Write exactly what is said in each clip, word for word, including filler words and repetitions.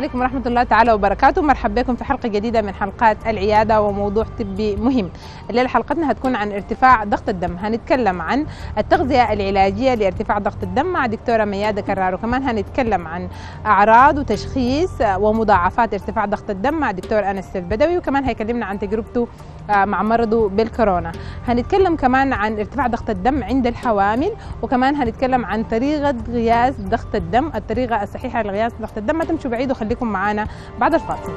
عليكم ورحمة الله تعالى وبركاته. مرحبا بكم في حلقة جديدة من حلقات العيادة وموضوع طبي مهم. الليلة حلقتنا هتكون عن ارتفاع ضغط الدم، هنتكلم عن التغذية العلاجية لارتفاع ضغط الدم مع دكتورة ميادة كرار، وكمان هنتكلم عن أعراض وتشخيص ومضاعفات ارتفاع ضغط الدم مع دكتور أنس البدوي، وكمان هيكلمنا عن تجربته مع مرضه بالكورونا. هنتكلم كمان عن ارتفاع ضغط الدم عند الحوامل، وكمان هنتكلم عن طريقة قياس ضغط الدم، الطريقة الصحيحة لقياس ضغط الدم. ما تمشوا بعيد وخليكم معانا بعد الفاصل.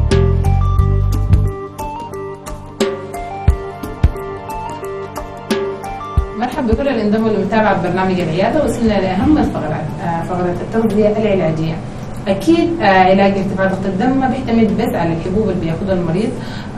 مرحبا بكل اللي انضموا لمتابعة برنامج العيادة. وصلنا لأهم الفقرات، فقرة التغذية العلاجية. أكيد علاج ارتفاع ضغط الدم ما بيعتمد بس على الحبوب اللي بياخدها المريض،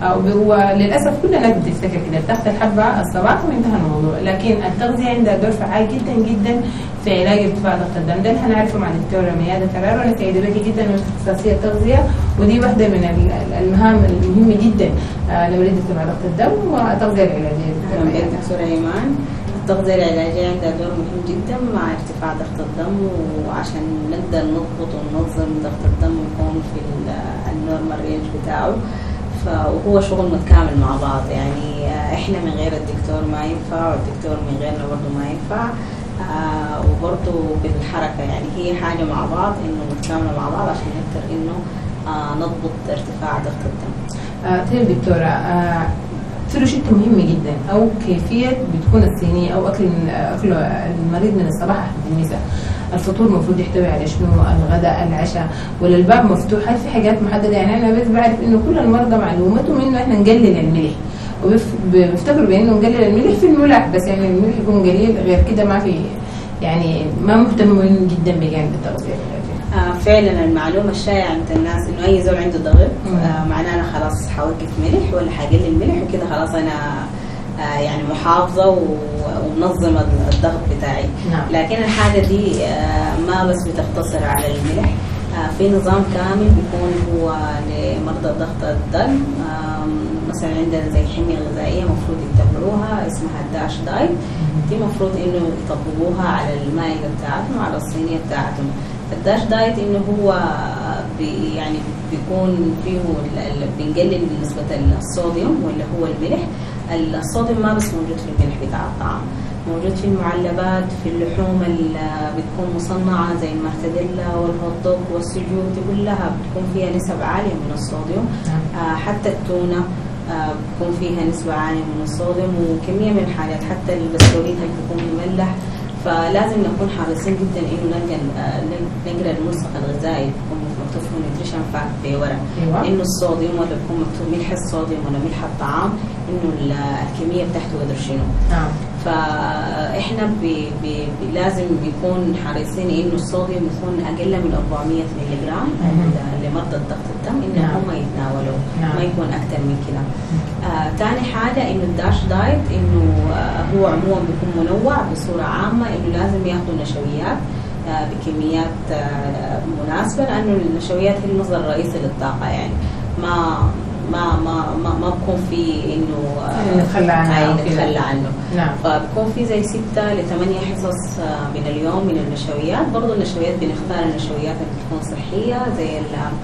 وللأسف كل الناس بتفتكر كده تاخد الحبة الصباح وانتهى الموضوع، لكن التغذية عندها دور فعال جدا جدا في علاج ارتفاع ضغط الدم. ده اللي هنعرفه مع الدكتورة ميادة كرار، وأنا سعيدة بك جدا من اختصاصية التغذية، ودي واحدة من المهام المهمة جدا لمريض ارتفاع ضغط الدم والتغذية العلاجية. دكتورة إيمان، التغذية العلاجية عندها دور مهم جدا مع ارتفاع ضغط الدم، وعشان نقدر نضبط وننظم ضغط الدم ويكون في النورمال رينج بتاعه، فهو شغل متكامل مع بعض. يعني احنا من غير الدكتور ما ينفع، والدكتور من غيرنا برضه ما ينفع، آه وبرضه بالحركة. يعني هي حاجة مع بعض، انه متكاملة مع بعض عشان نقدر انه آه نضبط ارتفاع ضغط الدم. آه طيب دكتورة، آه روشته مهمة جدا، أو كيفية بتكون الصينية أو أكل أكل المريض من الصباح حتى المساء. الفطور المفروض يحتوي على شنو؟ الغداء، العشاء، ولا الباب مفتوح؟ هل في حاجات محددة؟ يعني أنا بس بعرف إنه كل المرضى معلوماتهم إنه إحنا نقلل الملح، وبيفتكروا بإنه نقلل الملح في الملح بس، يعني الملح يكون قليل، غير كده ما في، يعني ما مهتمين جدا بجانب التغذية. آه فعلا المعلومة الشائعة عند الناس انه اي زول عنده ضغط آه معناه انا خلاص حوقف ملح ولا حقلل ملح وكده خلاص انا آه يعني محافظة ومنظمة الضغط بتاعي. نعم. لكن الحاجة دي آه ما بس بتقتصر على الملح، آه في نظام كامل بيكون هو لمرضى ضغط الدم. آه مثلا عندنا زي حمية غذائية مفروض يتبعوها اسمها الداش دايت، دي مفروض انه يطبقوها على المائدة بتاعتهم وعلى الصينية بتاعتهم. الداش دايت انه هو بي يعني بيكون فيه بنقلل نسبة الصوديوم واللي هو الملح. الصوديوم ما بس موجود في الملح بتاع الطعام، موجود في المعلبات، في اللحوم اللي بتكون مصنعة زي المرتديلا والهوت دوغ والسجود، دي كلها بتكون فيها نسب عالية من الصوديوم. آه حتى التونة آه بتكون فيها نسبة عالية من الصوديوم، وكمية من الحاجات حتى البسكويت اللي بتكون مملح. فلازم نكون حريصين جدا انه نقرا الملصق الغذائي بيكون مكتوب فيه نيوتريشن فاكت في ورق، أيوة. انه الصوديوم ولا بيكون مكتوب ملح الصوديوم ولا ملح الطعام، انه الكميه بتاعته قدر شنو. آه. فاحنا بي بي لازم يكون حريصين انه الصوديوم يكون اقل من أربعمية مللي جرام لمرضى ضغط الدم، انه نعم. هم يتناولوا نعم. ما يكون اكثر من كده. ثاني آه حاجه انه الداش دايت انه آه هو عموما بيكون منوع بصوره عامه، انه لازم ياخذوا نشويات آه بكميات آه مناسبه، لانه النشويات هي المصدر الرئيسي للطاقه. يعني ما ما ما ما, ما بكون في انه نتخلى عنه نتخلى عنه نعم. فبكون في زي ستة لثمانية حصص من اليوم من النشويات. برضه النشويات بنختار النشويات اللي بتكون صحيه زي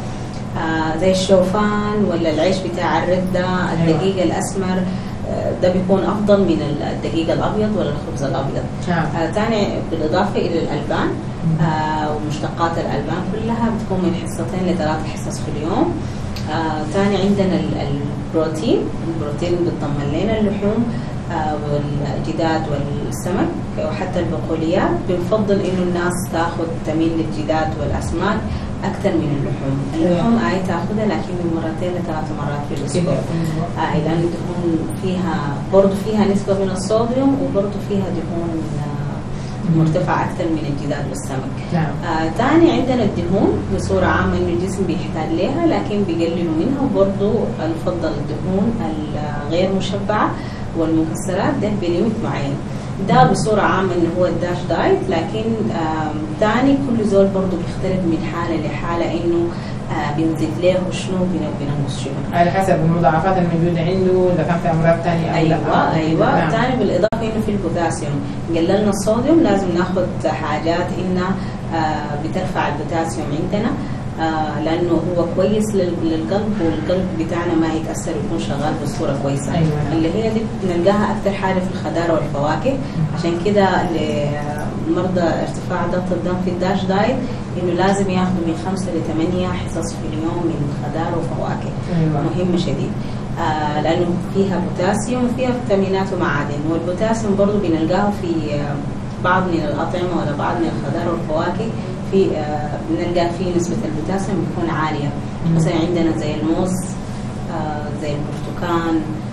آه زي الشوفان ولا العيش بتاع الردة، الدقيق أيوة. الأسمر ده بيكون أفضل من الدقيق الأبيض ولا الخبز الأبيض. آه تاني بالإضافة إلى الألبان آه ومشتقات الألبان كلها بتكون من حصتين لثلاث حصص في اليوم. آه تاني عندنا البروتين، البروتين بتضمن لنا اللحوم آه والجداد والسمك وحتى البقوليات. بنفضل إنه الناس تاخذ تميل للجداد والأسماك أكثر من اللحوم. اللحوم آي تاخذها لكن من مرتين لثلاث مرات في الأسبوع، آه لأن الدهون فيها برضه فيها نسبة من الصوديوم، وبرضه فيها دهون آه مرتفعة أكثر من الجداد والسمك. نعم. آه ثاني عندنا الدهون بصورة عامة إنه الجسم بيحتاج لها لكن بيقللوا منها، وبرضه نفضل الدهون الغير مشبعة والمكسرات ده بليمت معين. ده بصورة عامة إنه هو الداش دايت. لكن ثاني كل زول برضه بيختلف من حالة لحالة، إنه آه بنزيد له شنو بننقص شنو على حسب المضاعفات الموجودة عنده، إذا كان في أمراض ثانية. أيوة أيوة. ثاني نعم. بالإضافة إنه في البوتاسيوم قللنا الصوديوم، لازم ناخذ حاجات إنها آه بترفع البوتاسيوم عندنا. آه لانه هو كويس للقلب، والقلب بتاعنا ما يتاثر، يكون شغال بصوره كويسه. أيوة. اللي هي دي بنلقاها اكثر حاجه في الخضار والفواكه. عشان كده لمرضى ارتفاع ضغط الدم في الداش دايت انه لازم ياخذوا من خمسه لثمانيه حصص في اليوم من خضار وفواكه. أيوة. مهمه شديد. آه لانه فيها بوتاسيوم وفيها فيتامينات ومعادن، والبوتاسيوم برضه بنلقاه في آه بعض من الاطعمه ولا بعض من الخضار والفواكه، في آه بنلقى فيه نسبه البوتاسيوم بتكون عاليه. مثلا عندنا زي الموز، آه زي البرتقال،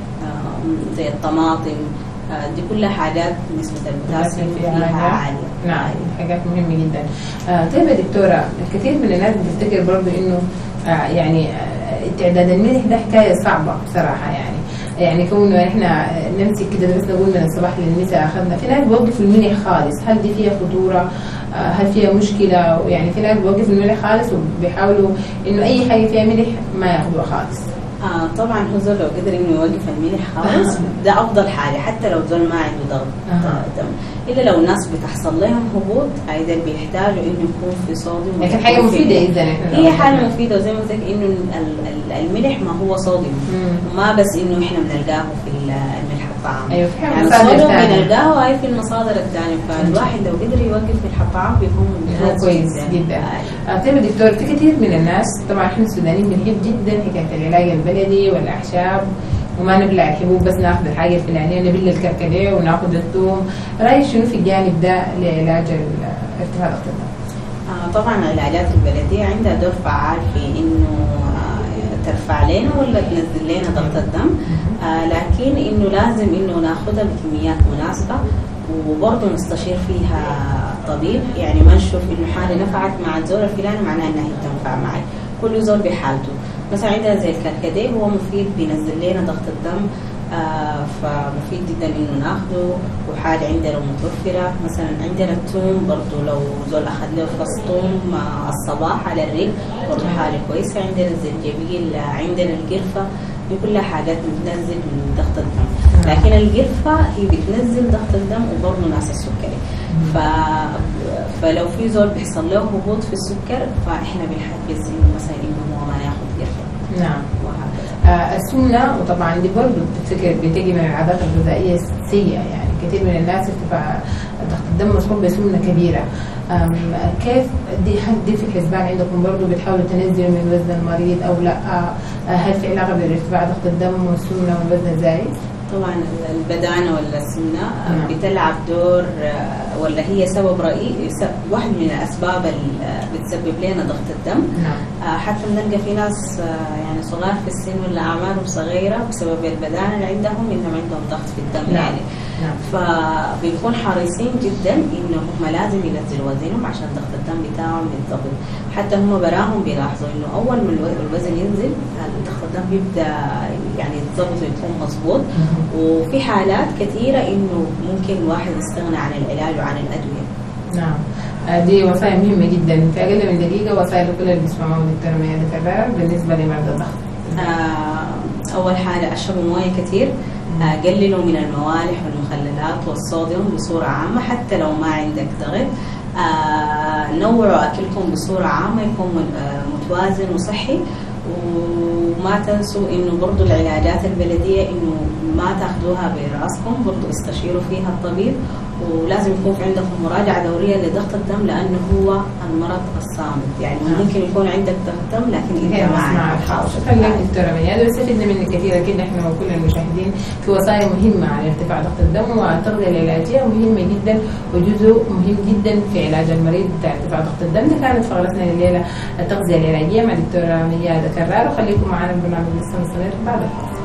آه زي الطماطم، آه دي كلها حاجات نسبه البوتاسيوم فيها عاليه. نعم، حاجات مهمه جدا. آه طيب يا دكتوره، كثير من الناس بتفتكر برضه انه آه يعني آه تعداد الملح ده حكايه صعبه بصراحه، يعني يعني كونه احنا نمسك كده بس نقول من الصباح للمساء اخذنا، في ناس بيوقفوا الملح خالص، هل دي فيها خطوره؟ هل فيها مشكله؟ يعني في ناس بيوقفوا الملح خالص وبيحاولوا انه اي حاجه فيها ملح ما ياخذوها خالص. آه طبعا هو زول لو قدر انه يوقف الملح خالص ده افضل حاجه، حتى لو زول ما عنده ضغط دم. الا لو الناس بتحصل لهم هبوط ايضا بيحتاجوا انه يكون في صوديوم. لكن حاجه مفيده اذا هي حاجه مفيده، وزي ما قلت لك انه الملح ما هو صوديوم، وما بس انه احنا بنلقاه في الملح الطعام. ايوه في يعني الصوديوم بنلقاه هاي في المصادر الثانيه، فالواحد لو قدر يوقف ملح الطعام بيكون كويس جدا. طيب دكتور، في كثير من الناس طبعا احنا السودانيين بنحب جدا حكايه العلاج البلدي والاعشاب، وما نبلع الحبوب بس ناخذ الحاجه الفلانيه، نبل الكركديه وناخذ الثوم. رايك شنو في الجانب ده لعلاج ارتفاع ضغط الدم؟ آه طبعا العلاجات البلديه عندها دور فعال في انه آه ترفع لنا ولا تنزل لنا ضغط الدم، آه لكن انه لازم انه ناخذها بكميات مناسبه، وبرضه نستشير فيها طبيب. يعني ما نشوف انه حاجه نفعت مع الزول الفلاني معناها انها هي تنفع معي، كل زول بحالته. مثلا عندنا زي الكركديه هو مفيد، بينزل لنا ضغط الدم، آه فمفيد جدا انه ناخده، وحاجه عندنا متوفره. مثلا عندنا الثوم برضه لو زول اخذ له فص ثوم مع الصباح على الريق برضه حاجه كويسه. عندنا الزنجبيل، عندنا القرفه، دي كلها حاجات بتنزل من ضغط الدم. لكن القرفه هي بتنزل ضغط الدم وبرضه ناس السكري. ف... فلو في زول بيحصل له هبوط في السكر فاحنا بنحبذ انه مثلا انه هو ما ياخذ قرفه. نعم. آه السمنه، وطبعا دي برضه بتفتكر بتجي من العادات الغذائيه السيئه، يعني كثير من الناس ارتفاع ضغط الدم مصحوب بسمنه كبيره. كيف دي دي في الحسبان عندكم برضه بتحاولوا تنزلوا من وزن المريض او لا؟ آه هل في علاقه بين ارتفاع ضغط الدم والسمنه والوزن الزايد؟ طبعا البدانه ولا السمنه نعم. بتلعب دور، ولا هي سبب رئيسي، واحد من الاسباب اللي بتسبب لنا ضغط الدم. نعم. حتى بنلقى في ناس يعني صغار في السن ولا اعمارهم صغيره بسبب البدانه اللي عندهم انهم عندهم ضغط في الدم. نعم. يعني نعم. فبنكون حريصين جدا انه هم لازم ينزلوا وزنهم عشان ضغط الدم بتاعهم يتضبط. حتى هم براهم بيلاحظوا انه اول ما الوزن ينزل ضغط الدم بيبدا يعني يتضبط ويكون مظبوط. وفي حالات كثيره انه ممكن الواحد يستغنى عن العلاج وعن الادويه. نعم. دي وصايا مهمه جدا، في اقل من دقيقه وصايا لكل اللي بيسمعوا دكتوره ميادة كرار بالنسبه لمرضى الضغط. آه اول حاجه اشربوا مويه كثير، آه قللوا من الموالح والمخللات والصوديوم بصوره عامه حتى لو ما عندك ضغط. آه نوعوا اكلكم بصوره عامه يكون آه متوازن وصحي. وما تنسوا انه برضو العلاجات البلديه انه ما تاخذوها براسكم، برضو استشيروا فيها الطبيب، ولازم يكون في عندكم مراجعه دوريه لضغط الدم لانه هو المرض الصامت. يعني آه. ممكن يكون عندك ضغط دم لكن انت ما عندك. شكرا لك دكتوره ميادة، واستفدنا منك كثير اكيد احنا وكل المشاهدين في وصايا مهمه على ارتفاع ضغط الدم، والتغذيه العلاجيه مهمه جدا وجزء مهم جدا في علاج المريض بتاع ارتفاع ضغط الدم. دي كانت فقرتنا الليله التغذيه العلاجيه مع دكتوره ميادة كرار، وخليكم معنا البرنامج لسه مستمر بعد الفاصل.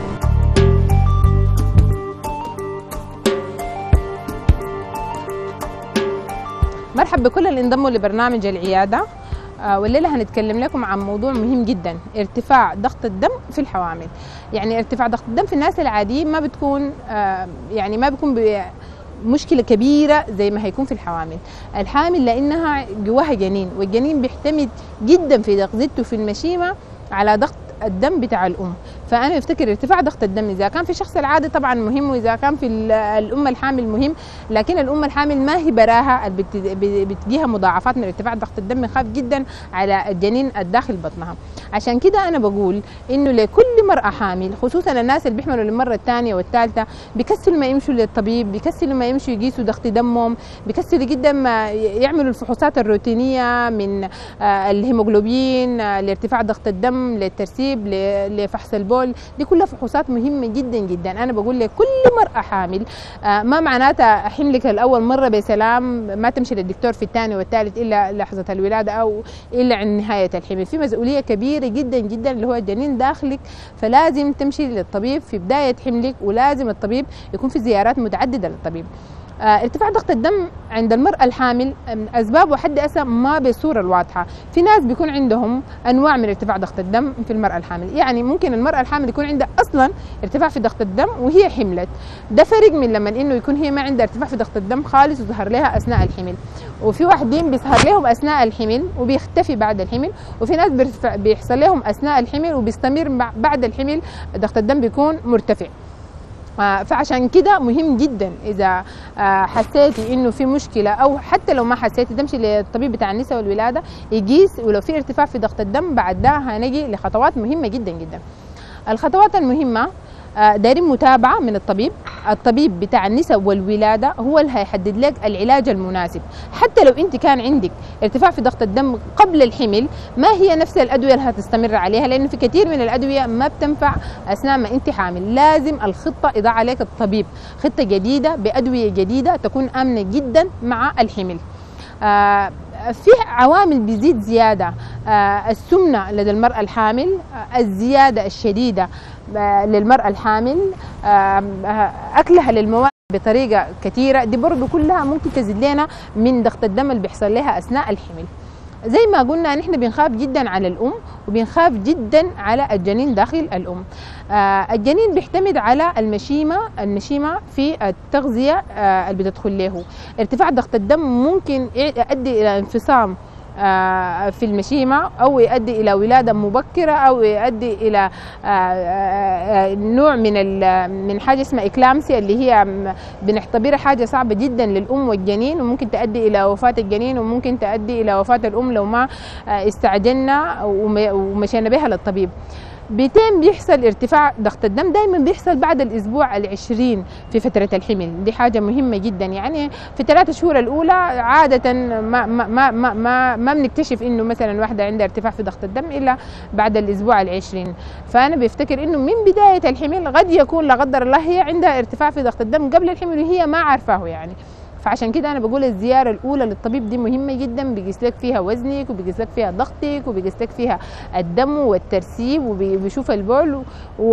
مرحبا بكل اللي انضموا لبرنامج العيادة، والليلة هنتكلم لكم عن موضوع مهم جدا، ارتفاع ضغط الدم في الحوامل. يعني ارتفاع ضغط الدم في الناس العاديين ما بتكون يعني ما بيكون مشكلة كبيرة زي ما هيكون في الحوامل. الحامل لأنها جواها جنين، والجنين بيعتمد جدا في تغذيته في المشيمة على ضغط الدم بتاع الأم، فانا بفتكر ارتفاع ضغط الدم اذا كان في الشخص العادي طبعا مهم، واذا كان في الام الحامل مهم، لكن الام الحامل ما هي براها بتجيها مضاعفات من ارتفاع ضغط الدم، يخاف جدا على الجنين الداخل بطنها. عشان كده انا بقول انه لكل مرأة حامل، خصوصا الناس اللي بيحملوا للمرة الثانية والثالثة، بيكسلوا ما يمشوا للطبيب، بيكسلوا ما يمشوا يقيسوا ضغط دمهم، بيكسلوا جدا ما يعملوا الفحوصات الروتينية من الهيموغلوبين لارتفاع ضغط الدم للترسيب لفحص البول. دي كلها فحوصات مهمة جدا جدا. انا بقول لكل مرأة حامل ما معناتها حملك الاول مرة بسلام ما تمشي للدكتور في الثاني والثالث الا لحظة الولادة او الا عند نهاية الحمل. في مسؤولية كبيرة جدا جدا اللي هو الجنين داخلك، فلازم تمشي للطبيب في بداية حملك، ولازم الطبيب يكون في زيارات متعددة للطبيب. آه ارتفاع ضغط الدم عند المرأة الحامل أسبابه حد أسا ما بالصورة الواضحة. في ناس بيكون عندهم أنواع من ارتفاع ضغط الدم في المرأة الحامل، يعني ممكن المرأة الحامل يكون عندها أصلا ارتفاع في ضغط الدم وهي حملت، ده فرق من لما إنه يكون هي ما عندها ارتفاع في ضغط الدم خالص وظهر لها أثناء الحمل. وفي واحدين بيظهر لهم أثناء الحمل وبيختفي بعد الحمل، وفي ناس بيحصل لهم أثناء الحمل وبيستمر بعد الحمل ضغط الدم بيكون مرتفع. فعشان كده مهم جدا اذا حسيتي انه في مشكله او حتى لو ما حسيتي تمشي للطبيب بتاع النساء والولاده يقيس، ولو في ارتفاع في ضغط الدم بعد ده هنجي لخطوات مهمه جدا جدا. الخطوات المهمه دايرين متابعه من الطبيب. الطبيب بتاع النساء والولاده هو اللي هيحدد لك العلاج المناسب. حتى لو انت كان عندك ارتفاع في ضغط الدم قبل الحمل ما هي نفس الادويه اللي هتستمر عليها، لانه في كثير من الادويه ما بتنفع اثناء ما انت حامل. لازم الخطه يضع عليك الطبيب خطه جديده بادويه جديده تكون امنه جدا مع الحمل. آه في عوامل بيزيد زياده، آه السمنه لدى المراه الحامل، آه الزياده الشديده آه للمراه الحامل، آه اكلها للمواد بطريقه كثيره، دي برضه كلها ممكن تزيد لنا من ضغط الدم اللي بيحصل لها اثناء الحمل. زي ما قلنا نحن بنخاف جدا على الام وبنخاف جدا على الجنين داخل الام. آه الجنين بيعتمد على المشيمه المشيمه في التغذيه آه اللي بتدخل له. ارتفاع ضغط الدم ممكن يؤدي الى انفصام في المشيمة أو يؤدي إلى ولادة مبكرة أو يؤدي إلى نوع من من حاجة اسمها إكلامسيا اللي هي بنعتبرها حاجة صعبة جدا للأم والجنين، وممكن تؤدي إلى وفاة الجنين وممكن تؤدي إلى وفاة الأم لو ما استعجلنا ومشينا بها للطبيب. بيتم بيحصل ارتفاع ضغط الدم دائما بيحصل بعد الاسبوع العشرين في فتره الحمل، دي حاجه مهمه جدا. يعني في الثلاث شهور الاولى عاده ما ما ما ما ما, ما بنكتشف انه مثلا واحده عندها ارتفاع في ضغط الدم الا بعد الاسبوع العشرين. فانا بفتكر انه من بدايه الحمل قد يكون لا قدر الله هي عندها ارتفاع في ضغط الدم قبل الحمل وهي ما عارفاه يعني. فعشان كده انا بقول الزياره الاولى للطبيب دي مهمه جدا، بيقيس لك فيها وزنك وبيقيس لك فيها ضغطك وبيقيس لك فيها الدم والترسيب وبيشوف البول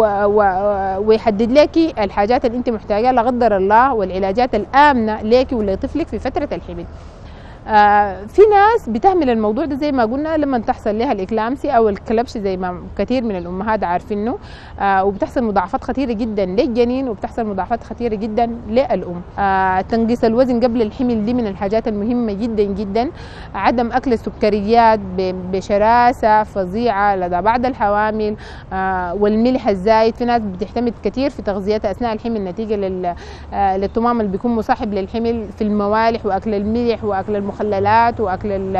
ويحدد لك الحاجات اللي انت محتاجاها لا قدر الله والعلاجات الامنه لك ولطفلك في فتره الحمل. آه في ناس بتهمل الموضوع ده زي ما قلنا لما تحصل لها الاكلامسي او الكلبش زي ما كثير من الامهات عارفينه، آه وبتحصل مضاعفات خطيره جدا للجنين وبتحصل مضاعفات خطيره جدا للام. آه تنقيص الوزن قبل الحمل دي من الحاجات المهمه جدا جدا. عدم اكل السكريات بشراسه فظيعه لدى بعض الحوامل، آه والملح الزايد. في ناس بتعتمد كثير في تغذيتها اثناء الحمل نتيجه لل آه للطمام اللي بيكون مصاحب للحمل في الموالح واكل الملح واكل المخ المخللات واكل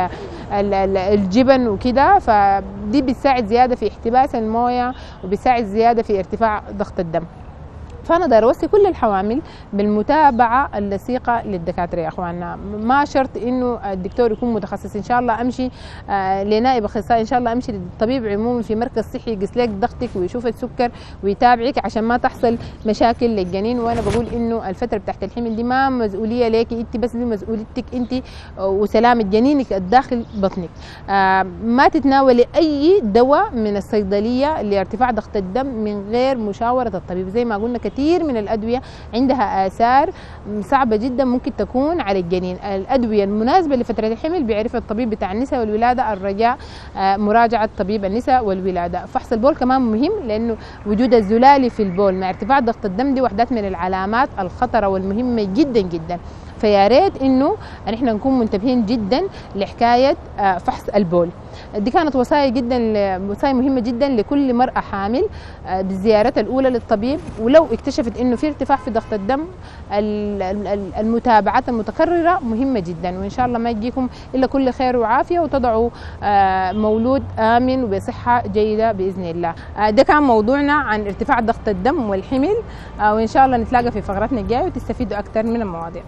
الجبن وكده، فدي بتساعد زياده في احتباس المويه وبتساعد زياده في ارتفاع ضغط الدم. فانا داير اوصي كل الحوامل بالمتابعه اللصيقه للدكاتره يا اخواننا. ما شرط انه الدكتور يكون متخصص، ان شاء الله امشي آه لنائب اخصائي، ان شاء الله امشي للطبيب عمومي في مركز صحي يقيس لك ضغطك ويشوف السكر ويتابعك عشان ما تحصل مشاكل للجنين. وانا بقول انه الفتره بتاعت الحمل دي ما مسؤوليه ليك انت بس، دي مسؤوليتك انت وسلامه جنينك الداخل بطنك. آه ما تتناولي اي دواء من الصيدليه لارتفاع ضغط الدم من غير مشاوره الطبيب. زي ما قلنا كثير من الأدوية عندها آثار صعبة جدا ممكن تكون على الجنين. الأدوية المناسبة لفترة الحمل بيعرفها الطبيب بتاع النساء والولادة. الرجاء مراجعة طبيب النساء والولادة. فحص البول كمان مهم لأنه وجود الزلال في البول مع ارتفاع ضغط الدم دي وحدات من العلامات الخطرة والمهمة جدا جدا. فيا ريت انه نحن نكون منتبهين جدا لحكايه فحص البول. دي كانت وصايا جدا وصايا مهمه جدا لكل مراه حامل بزيارتها الاولى للطبيب، ولو اكتشفت انه في ارتفاع في ضغط الدم المتابعات المتكرره مهمه جدا، وان شاء الله ما يجيكم الا كل خير وعافيه وتضعوا مولود امن وبصحه جيده باذن الله. ده كان موضوعنا عن ارتفاع ضغط الدم والحمل، وان شاء الله نتلاقى في فقرتنا الجايه وتستفيدوا اكثر من المواضيع.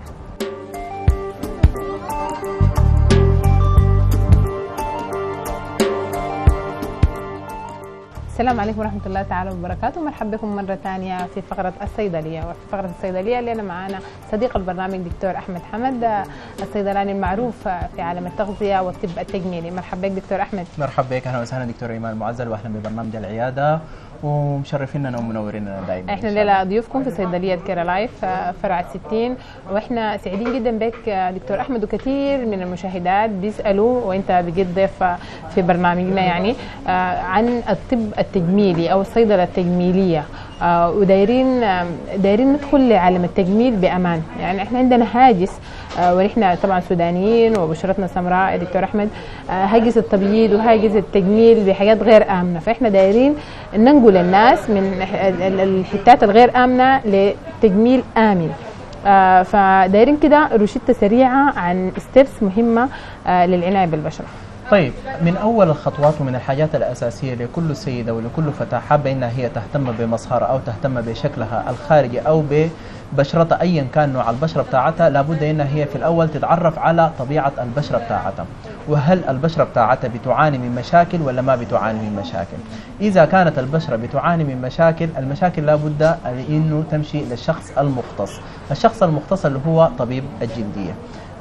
السلام عليكم ورحمة الله تعالى وبركاته. مرحبا بكم مرة ثانية في فقرة الصيدلية. وفي فقرة الصيدلية اللي أنا معانا صديق البرنامج دكتور أحمد حمد، الصيدلاني المعروف في عالم التغذية والطب التجميلي. مرحبا بك دكتور أحمد. مرحبا بك، أهلا وسهلا دكتور إيمان المعزل، وأهلا ببرنامج العيادة ومشرفيننا ومنوريننا دائما. احنا الليله ضيوفكم في صيدليه كيرالايف فرع ستين، واحنا سعيدين جدا بك دكتور احمد، وكثير من المشاهدات بيسالوا وانت بقيت ضيف في برنامجنا يعني عن الطب التجميلي او الصيدله التجميليه، ودايرين دايرين ندخل لعالم التجميل بامان. يعني احنا عندنا هاجس، ونحن طبعا سودانيين وبشرتنا سمراء يا دكتور احمد، هاجس التبييض وهاجس التجميل بحاجات غير امنه، فاحنا دايرين ننقل الناس من الحتات الغير امنه لتجميل امن. فدايرين كده روشته سريعه عن ستيبس مهمه للعنايه بالبشره. طيب، من أول الخطوات ومن الحاجات الأساسية لكل سيدة ولكل فتاة حابة إنها هي تهتم بمظهرها أو تهتم بشكلها الخارجي أو ببشرتها أيا كان نوع البشرة بتاعتها، لابد إنها هي في الأول تتعرف على طبيعة البشرة بتاعتها، وهل البشرة بتاعتها بتعاني من مشاكل ولا ما بتعاني من مشاكل. إذا كانت البشرة بتعاني من مشاكل، المشاكل لابد إنه تمشي للشخص المختص، الشخص المختص اللي هو طبيب الجلدية.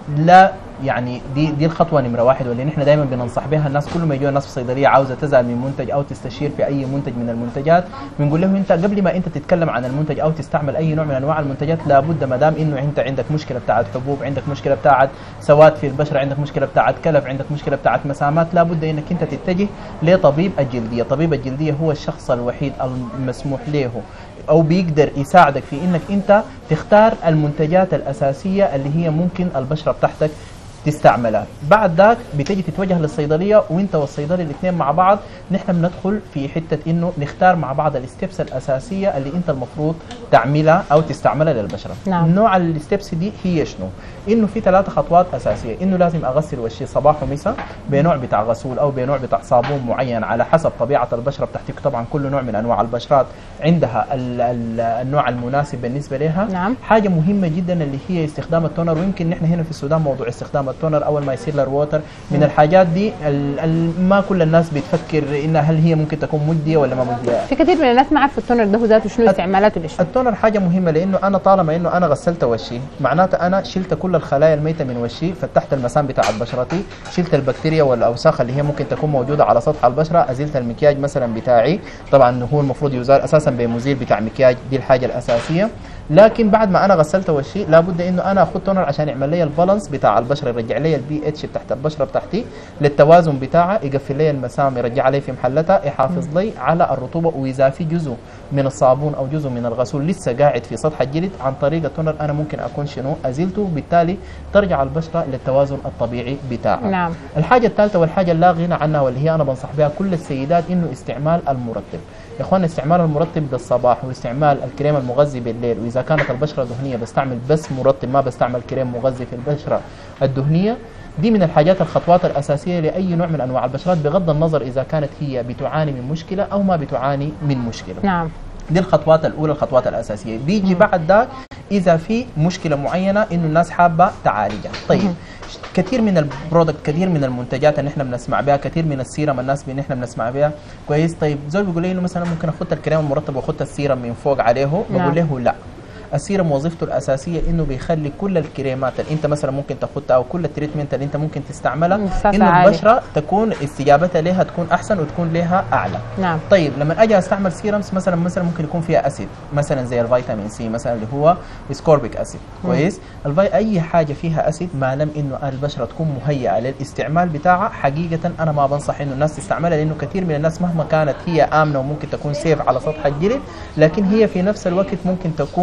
لا يعني دي دي الخطوه نمره واحد، واللي نحن دائما بننصح بها الناس. كل ما يجوا الناس في الصيدليه عاوزه تزعل من منتج او تستشير في اي منتج من المنتجات، بنقول لهم انت قبل ما انت تتكلم عن المنتج او تستعمل اي نوع من انواع المنتجات، لابد ما دام انه انت عندك مشكله بتاعت حبوب، عندك مشكله بتاعت سواد في البشره، عندك مشكله بتاعت كلف، عندك مشكله بتاعت مسامات، لابد انك انت تتجه لطبيب الجلديه. طبيب الجلديه هو الشخص الوحيد المسموح له او بيقدر يساعدك في انك انت تختار المنتجات الاساسيه اللي هي ممكن البشره بتاعتك تستعملها. بعد ذاك بتجي تتوجه للصيدليه، وانت والصيدلي الاثنين مع بعض نحن بندخل في حته انه نختار مع بعض الستبس الاساسيه اللي انت المفروض تعملها او تستعملها للبشره. نعم. نوع الستبس دي هي شنو؟ انه في ثلاثه خطوات اساسيه، انه لازم اغسل وشي صباح ومساء بنوع بتاع غسول او بنوع بتاع صابون معين على حسب طبيعه البشره بتاعتك. طبعا كل نوع من انواع البشرات عندها ال ال النوع المناسب بالنسبه لها. نعم. حاجه مهمه جدا اللي هي استخدام التونر، ويمكن نحن هنا في السودان موضوع استخدام التونر اول ما يصير لر ووتر من الحاجات دي ال ال ما كل الناس بتفكر انها هل هي ممكن تكون مجديه ولا ما مجديه. في كثير من الناس ما عارفه التونر ده ذاته شنو استعمالاته ليش. التونر حاجه مهمه، لانه انا طالما انه انا غسلت وشي معناته انا شلت كل الخلايا الميته من وشي، فتحت المسام بتاعت بشرتي، شلت البكتيريا والاوساخ اللي هي ممكن تكون موجوده على سطح البشره، ازلت المكياج مثلا بتاعي. طبعا هو المفروض يزال اساسا بمزيل بتاع مكياج، دي الحاجه الاساسيه. لكن بعد ما انا غسلت وشي لابد انه انا اخذ تونر عشان يعمل لي البالانس بتاع البشره، يرجع لي البي اتش تحت البشره بتاعتي للتوازن بتاعها، يقفل لي المسام، يرجع لي في محلتها، يحافظ لي على الرطوبه. واذا في جزء من الصابون او جزء من الغسول لسه قاعد في سطح الجلد، عن طريق التونر انا ممكن اكون شنو ازيلته، بالتالي ترجع البشره للتوازن الطبيعي بتاعها. نعم. الحاجه الثالثه والحاجه لا غنى عنها واللي هي انا بنصح بها كل السيدات، انه استعمال المرطب. يا اخوان استعمال المرطب بالصباح واستعمال الكريم المغذي بالليل، واذا كانت البشره دهنيه بستعمل بس مرطب، ما بستعمل كريم مغذي في البشره الدهنيه. دي من الحاجات الخطوات الاساسيه لاي نوع من انواع البشرات، بغض النظر اذا كانت هي بتعاني من مشكله او ما بتعاني من مشكله. نعم. دي الخطوات الاولى، الخطوات الاساسيه. بيجي بعد ذاك اذا في مشكله معينه انه الناس حابه تعالجها. طيب كثير من البرودكت، كثير من المنتجات اللي احنا بنسمع بها، كثير من السيرم الناس اللي احنا بنسمع بها كويس. طيب زول بيقول لي انه مثلا ممكن اخذ الكريم المرطب واخذ السيرم من فوق عليه، بقول له لا. السيرم وظيفته الاساسيه انه بيخلي كل الكريمات اللي انت مثلا ممكن تاخذها او كل التريتمنت اللي انت ممكن تستعملها انه البشره تكون استجابتها لها تكون احسن وتكون لها اعلى. نعم. طيب لما اجي استعمل سيرمز مثلا مثلا ممكن يكون فيها اسيد مثلا زي الفيتامين سي مثلا اللي هو سكوربيك اسيد كويس. اي حاجه فيها اسيد ما لم انه البشره تكون مهيئه للاستعمال بتاعها، حقيقه انا ما بنصح انه الناس تستعملها، لانه كثير من الناس مهما كانت هي امنه وممكن تكون سيف على سطح الجلد، لكن هي في نفس الوقت ممكن تكون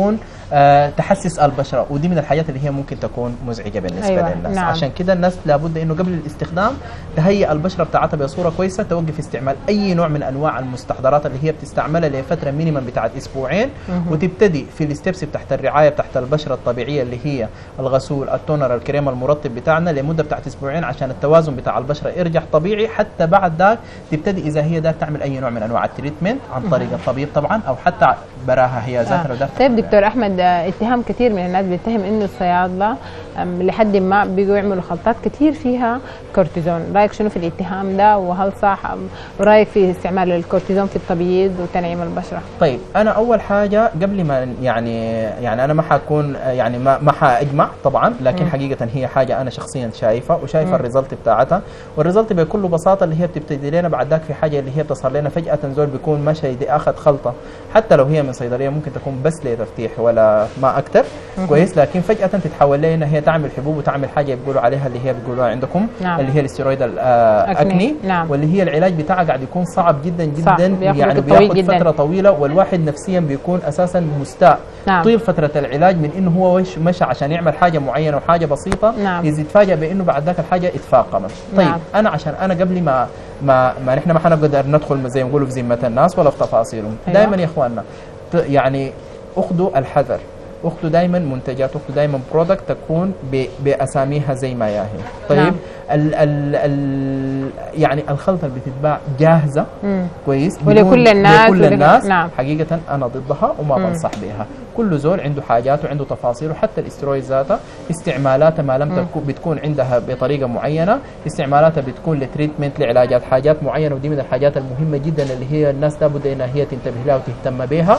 آه تحسس البشره، ودي من الحاجات اللي هي ممكن تكون مزعجه بالنسبه أيوة. للناس. نعم. عشان كده الناس لابد انه قبل الاستخدام تهيئ البشره بتاعتها بصوره كويسه، توقف استعمال اي نوع من انواع المستحضرات اللي هي بتستعملها لفتره مينيمم بتاعت اسبوعين، وتبتدي في الستبس تحت الرعايه بتاعت البشره الطبيعيه اللي هي الغسول، التونر، الكريم المرطب بتاعنا لمده بتاعت اسبوعين عشان التوازن بتاع البشره يرجع طبيعي. حتى بعد ذاك تبتدي اذا هي دار تعمل اي نوع من انواع التريتمنت عن طريق الطبيب طبعا، او حتى براها هي ذاتها لو آه. طيب دكتور احمد، اتهام كثير من الناس بيتهم انه الصيادله لحد ما بيجوا يعملوا خلطات كثير فيها كورتيزون، رايك شنو في الاتهام ده وهل صح؟ ورايك في استعمال الكورتيزون في التبييض وتنعيم البشره؟ طيب انا اول حاجه قبل ما يعني يعني انا ما حكون يعني ما ما حاجمع طبعا، لكن م. حقيقه هي حاجه انا شخصيا شايفه وشايفه الريزلت بتاعتها، والريزلت بكل بساطه اللي هي بتبتدي لنا بعد ذاك في حاجه اللي هي بتصير لنا فجاه، زول بيكون ماشي يدي اخذ خلطه حتى لو هي من صيدليه ممكن تكون بس لتفتيح ولا ما اكثر، كويس، لكن فجاه تتحول لنا هي تعمل حبوب وتعمل حاجه بيقولوا عليها اللي هي بيقولوها عندكم نعم. اللي هي الاستيرويد الاكني، نعم. واللي هي العلاج بتاعها قاعد يكون صعب جدا جدا، بياخد يعني بياخذ فتره طويله، والواحد نفسيا بيكون اساسا مستاء نعم. طيل فتره العلاج من انه هو وش مشى عشان يعمل حاجه معينه وحاجه بسيطه، نعم. يزيد يتفاجئ بانه بعد ذاك الحاجه اتفاقمت. طيب نعم. انا عشان انا قبل ما ما ما نحن ما حنقدر ندخل زي ما نقولوا في ذمه الناس ولا في تفاصيلهم، أيوة. دائما يا اخواننا يعني اخذوا الحذر، اخذوا دائما منتجات، اخذوا دائما برودكت تكون باساميها زي ما هي. طيب نعم. ال ال ال يعني الخلطه اللي بتتباع جاهزه مم. كويس ولكل الناس لكل الناس نعم. حقيقه انا ضدها وما مم. بنصح بها. كل زول عنده حاجات وعنده تفاصيل، وحتى الاسترويد ذاتها استعمالاتها ما لم تكن بتكون عندها بطريقه معينه، استعمالاتها بتكون لتريتمنت لعلاجات حاجات معينه، ودي من الحاجات المهمه جدا اللي هي الناس لابد انها هي تنتبه لها وتهتم بها.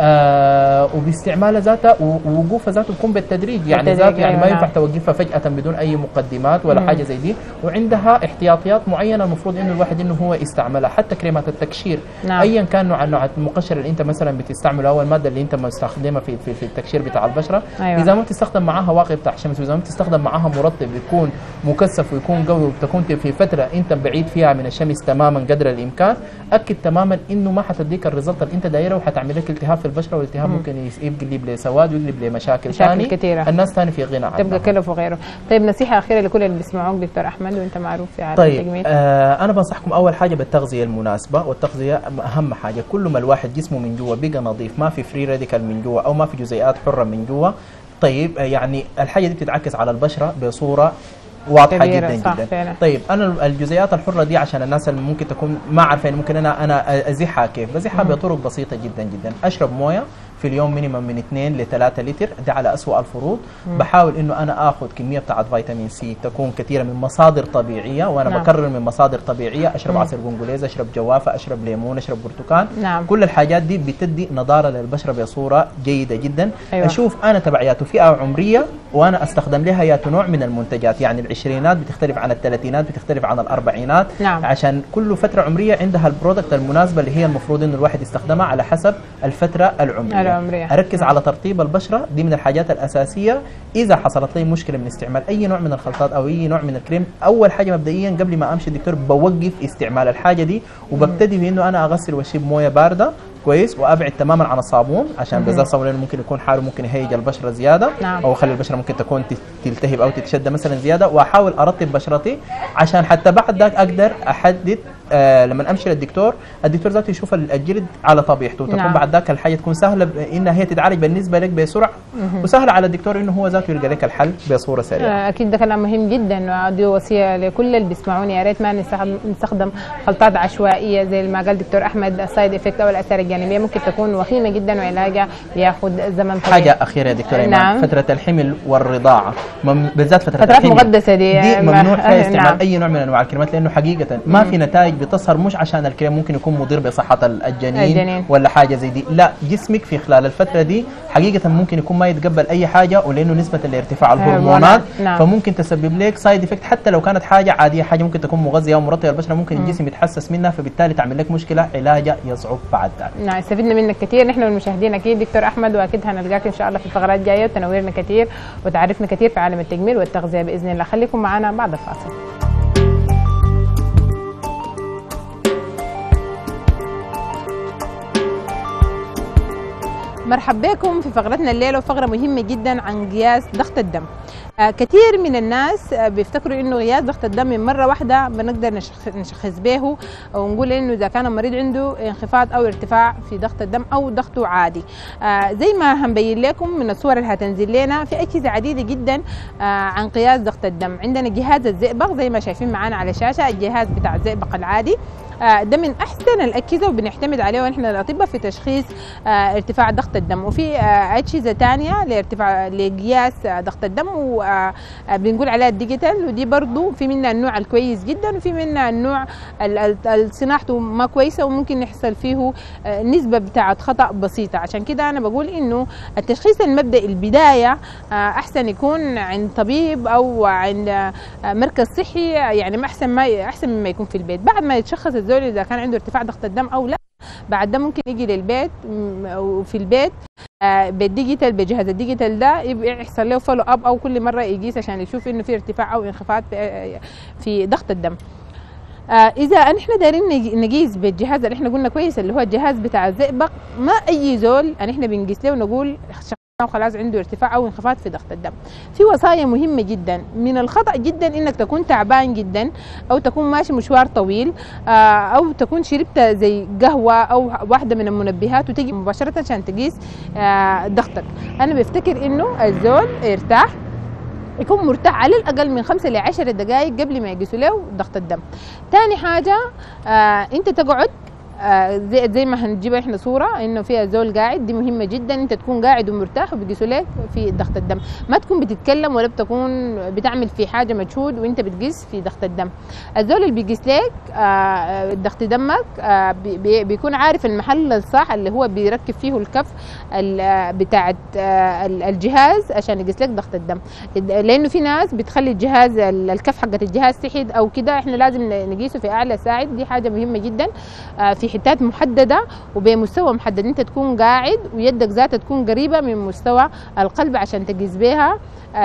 آه وباستعمالها ذاتها ووقوفها ذاته بيكون بالتدريج، يعني ذات يعني ما ينفع توقفها فجاه بدون اي مقدمات ولا مم. حاجه زي دي، وعندها احتياطيات معينه المفروض انه الواحد انه هو يستعملها. حتى كريمات التكشير نعم. ايا كان نوع نوع المقشر اللي انت مثلا بتستعمله او الماده اللي انت مستخدمها في في, في التكشير بتاع البشره، أيوة. اذا ما بتستخدم معاها واقي بتاع شمس، واذا ما بتستخدم معاها مرطب يكون مكثف ويكون قوي وتكون في فتره انت بعيد فيها من الشمس تماما قدر الامكان، اكد تماما انه ما حتديك الريزلت اللي انت دايره، وحتعمل لك التهاب في البشره، والالتهاب ممكن يقلب لسواد ويقلب لمشاكل ثانيه كثيره الناس ثاني في غنى عنها، تبقى كلف وغيره. طيب نصيحه اخيره لكل اللي بيسمعوك دكتور احمد وانت معروف في عالم طيب التجميل. آه انا بنصحكم اول حاجه بالتغذيه المناسبه، والتغذيه اهم حاجه. كل ما الواحد جسمه من جوا بقى نظيف، ما في فري راديكال من جوا او ما في جزيئات حره من جوا، طيب يعني الحاجه دي بتتعكس على البشره بصوره واضحه جدا جدا. فعلا. طيب انا الجزيئات الحره دي عشان الناس اللي ممكن تكون ما عارفه ممكن انا انا ازيحها كيف، بزيحها بطرق بسيطه جدا جدا. اشرب مويه في اليوم مينيمم من اثنين لثلاثة لتر، ده على أسوأ الفروض. مم. بحاول انه انا اخذ كميه بتاعت فيتامين سي تكون كثيره من مصادر طبيعيه، وانا نعم. بكرر من مصادر طبيعيه، اشرب مم. عصير قنقليز، اشرب جوافه، اشرب ليمون، اشرب برتقال. نعم. كل الحاجات دي بتدي نضاره للبشره بصوره جيده جدا. أيوة. اشوف انا تبعياته فئه عمريه وانا استخدم لها يات نوع من المنتجات، يعني العشرينات بتختلف عن الثلاثينات، بتختلف عن الاربعينات. نعم. عشان كل فتره عمريه عندها البرودكت المناسبه اللي هي المفروض انه الواحد يستخدمها على حسب الفتره العمريه. العمريه. اركز على ترطيب البشره، دي من الحاجات الاساسيه. اذا حصلت لي مشكله من استعمال اي نوع من الخلطات او اي نوع من الكريم، اول حاجه مبدئيا قبل ما امشي الدكتور بوقف استعمال الحاجه دي، وببتدي بانه انا اغسل وشي بمويه بارده كويس، وابعد تماما عن الصابون عشان بزال الصابون ممكن يكون حار وممكن يهيج البشره زياده. نعم. او يخلي البشره ممكن تكون تلتهب او تتشد مثلا زياده، واحاول ارطب بشرتي عشان حتى بعد ذاك اقدر احدد آه لما امشي للدكتور، الدكتور ذاته يشوف الجلد على طبيعته، وتكون نعم. بعد ذاك الحاجه تكون سهله انها هي تتعالج بالنسبه لك بسرعه، وسهله على الدكتور انه هو ذاته يلقى لك الحل بصوره سريعه. اكيد ده كلام مهم جدا، ودي وصيه لكل اللي بيسمعوني، يا ريت ما نستخدم خلطات عشوائيه زي ما قال دكتور احمد. السايد افكت او الاثار الجانبيه ممكن تكون وخيمه جدا وعلاجها بياخذ زمن طويل. حاجه اخيره يا دكتور ايمان، نعم. فتره الحمل والرضاعه بالذات فتره فترات الحمل مقدسه دي, دي ممنوع فيها استعمال نعم. اي نوع من انواع الكريمات، لانه حقيقه ما في نتائج بتظهر، مش عشان الكريم ممكن يكون مضر بصحه الجنين, الجنين ولا حاجه زي دي، لا، جسمك في خلال الفتره دي حقيقه ممكن يكون ما يتقبل اي حاجه، ولانه نسبه لارتفاع الهرمونات نعم. فممكن تسبب لك سايد افكت، حتى لو كانت حاجه عاديه، حاجه ممكن تكون مغذيه او مرطبه البشره، ممكن الجسم يتحسس منها، فبالتالي تعمل لك مشكله علاجها يصعب بعد ذلك. نعم، استفدنا منك كثير نحن والمشاهدين اكيد دكتور احمد، واكيد هنلقاك ان شاء الله في الفقرات الجايه وتنورنا كثير وتعرفنا كثير في عالم التجميل والتغذيه باذن الله. خليكم معنا بعد الفاصل. مرحبا بكم في فقرتنا الليله وفقره مهمه جدا عن قياس ضغط الدم. آه كثير من الناس آه بيفتكروا انه قياس ضغط الدم من مره واحده بنقدر نشخ نشخص به ونقول انه اذا كان المريض عنده انخفاض او ارتفاع في ضغط الدم او ضغطه عادي. آه زي ما هنبين لكم من الصور اللي هتنزل لنا في اجهزه عديده جدا آه عن قياس ضغط الدم. عندنا جهاز الزئبق زي ما شايفين معانا على الشاشه، الجهاز بتاع الزئبق العادي. آه ده من احسن الاجهزه وبنعتمد عليه ونحن الاطباء في تشخيص آه ارتفاع ضغط الدم. وفي آه اجهزه ثانيه لارتفاع لقياس آه ضغط الدم وبنقول عليها الديجيتال، ودي برضو في منها النوع الكويس جدا وفي منها النوع صناعته ما كويسه وممكن يحصل فيه آه نسبه بتاعه خطا بسيطه. عشان كده انا بقول انه التشخيص المبدئي البدايه آه احسن يكون عند طبيب او عند آه مركز صحي، يعني احسن ما احسن مما يكون في البيت. بعد ما يتشخص الزول اذا كان عنده ارتفاع ضغط الدم او لا، بعد ده ممكن يجي للبيت وفي البيت آه بالديجيتال بجهاز الديجيتال ده يحصل له فولو اب او كل مره يقيس عشان يشوف انه في ارتفاع او انخفاض في, في ضغط الدم. آه اذا نحن دايرين نقيس بالجهاز اللي احنا قلنا كويس اللي هو الجهاز بتاع الزئبق، ما اي زول احنا بنقيس له ونقول وخلاص عنده ارتفاع او انخفاض في ضغط الدم. في وصايا مهمه جدا. من الخطا جدا انك تكون تعبان جدا او تكون ماشي مشوار طويل او تكون شربت زي قهوه او واحده من المنبهات وتجي مباشره عشان تقيس ضغطك. انا بفتكر انه الزول يرتاح، يكون مرتاح على الاقل من خمسة لعشر دقائق قبل ما يقيسوا له ضغط الدم. ثاني حاجه آه انت تقعد آه زي زي ما هنجيبها احنا صوره انه فيها زول قاعد، دي مهمه جدا. انت تكون قاعد ومرتاح وبيقيسوا لك في ضغط الدم، ما تكون بتتكلم ولا بتكون بتعمل في حاجه مجهود وانت بتقيس في ضغط الدم. الزول اللي بيقيس لك آه ضغط دمك آه بي بيكون عارف المحل الصح اللي هو بيركب فيه الكف بتاعت آه الجهاز عشان يقيس لك ضغط الدم، لانه في ناس بتخلي الجهاز الكف حقت الجهاز تحت او كده. احنا لازم نقيسه في اعلى ساعد، دي حاجه مهمه جدا آه في في حتات محدده وبمستوى محدد. انت تكون قاعد ويدك ذاتها تكون قريبه من مستوى القلب عشان تقيس بها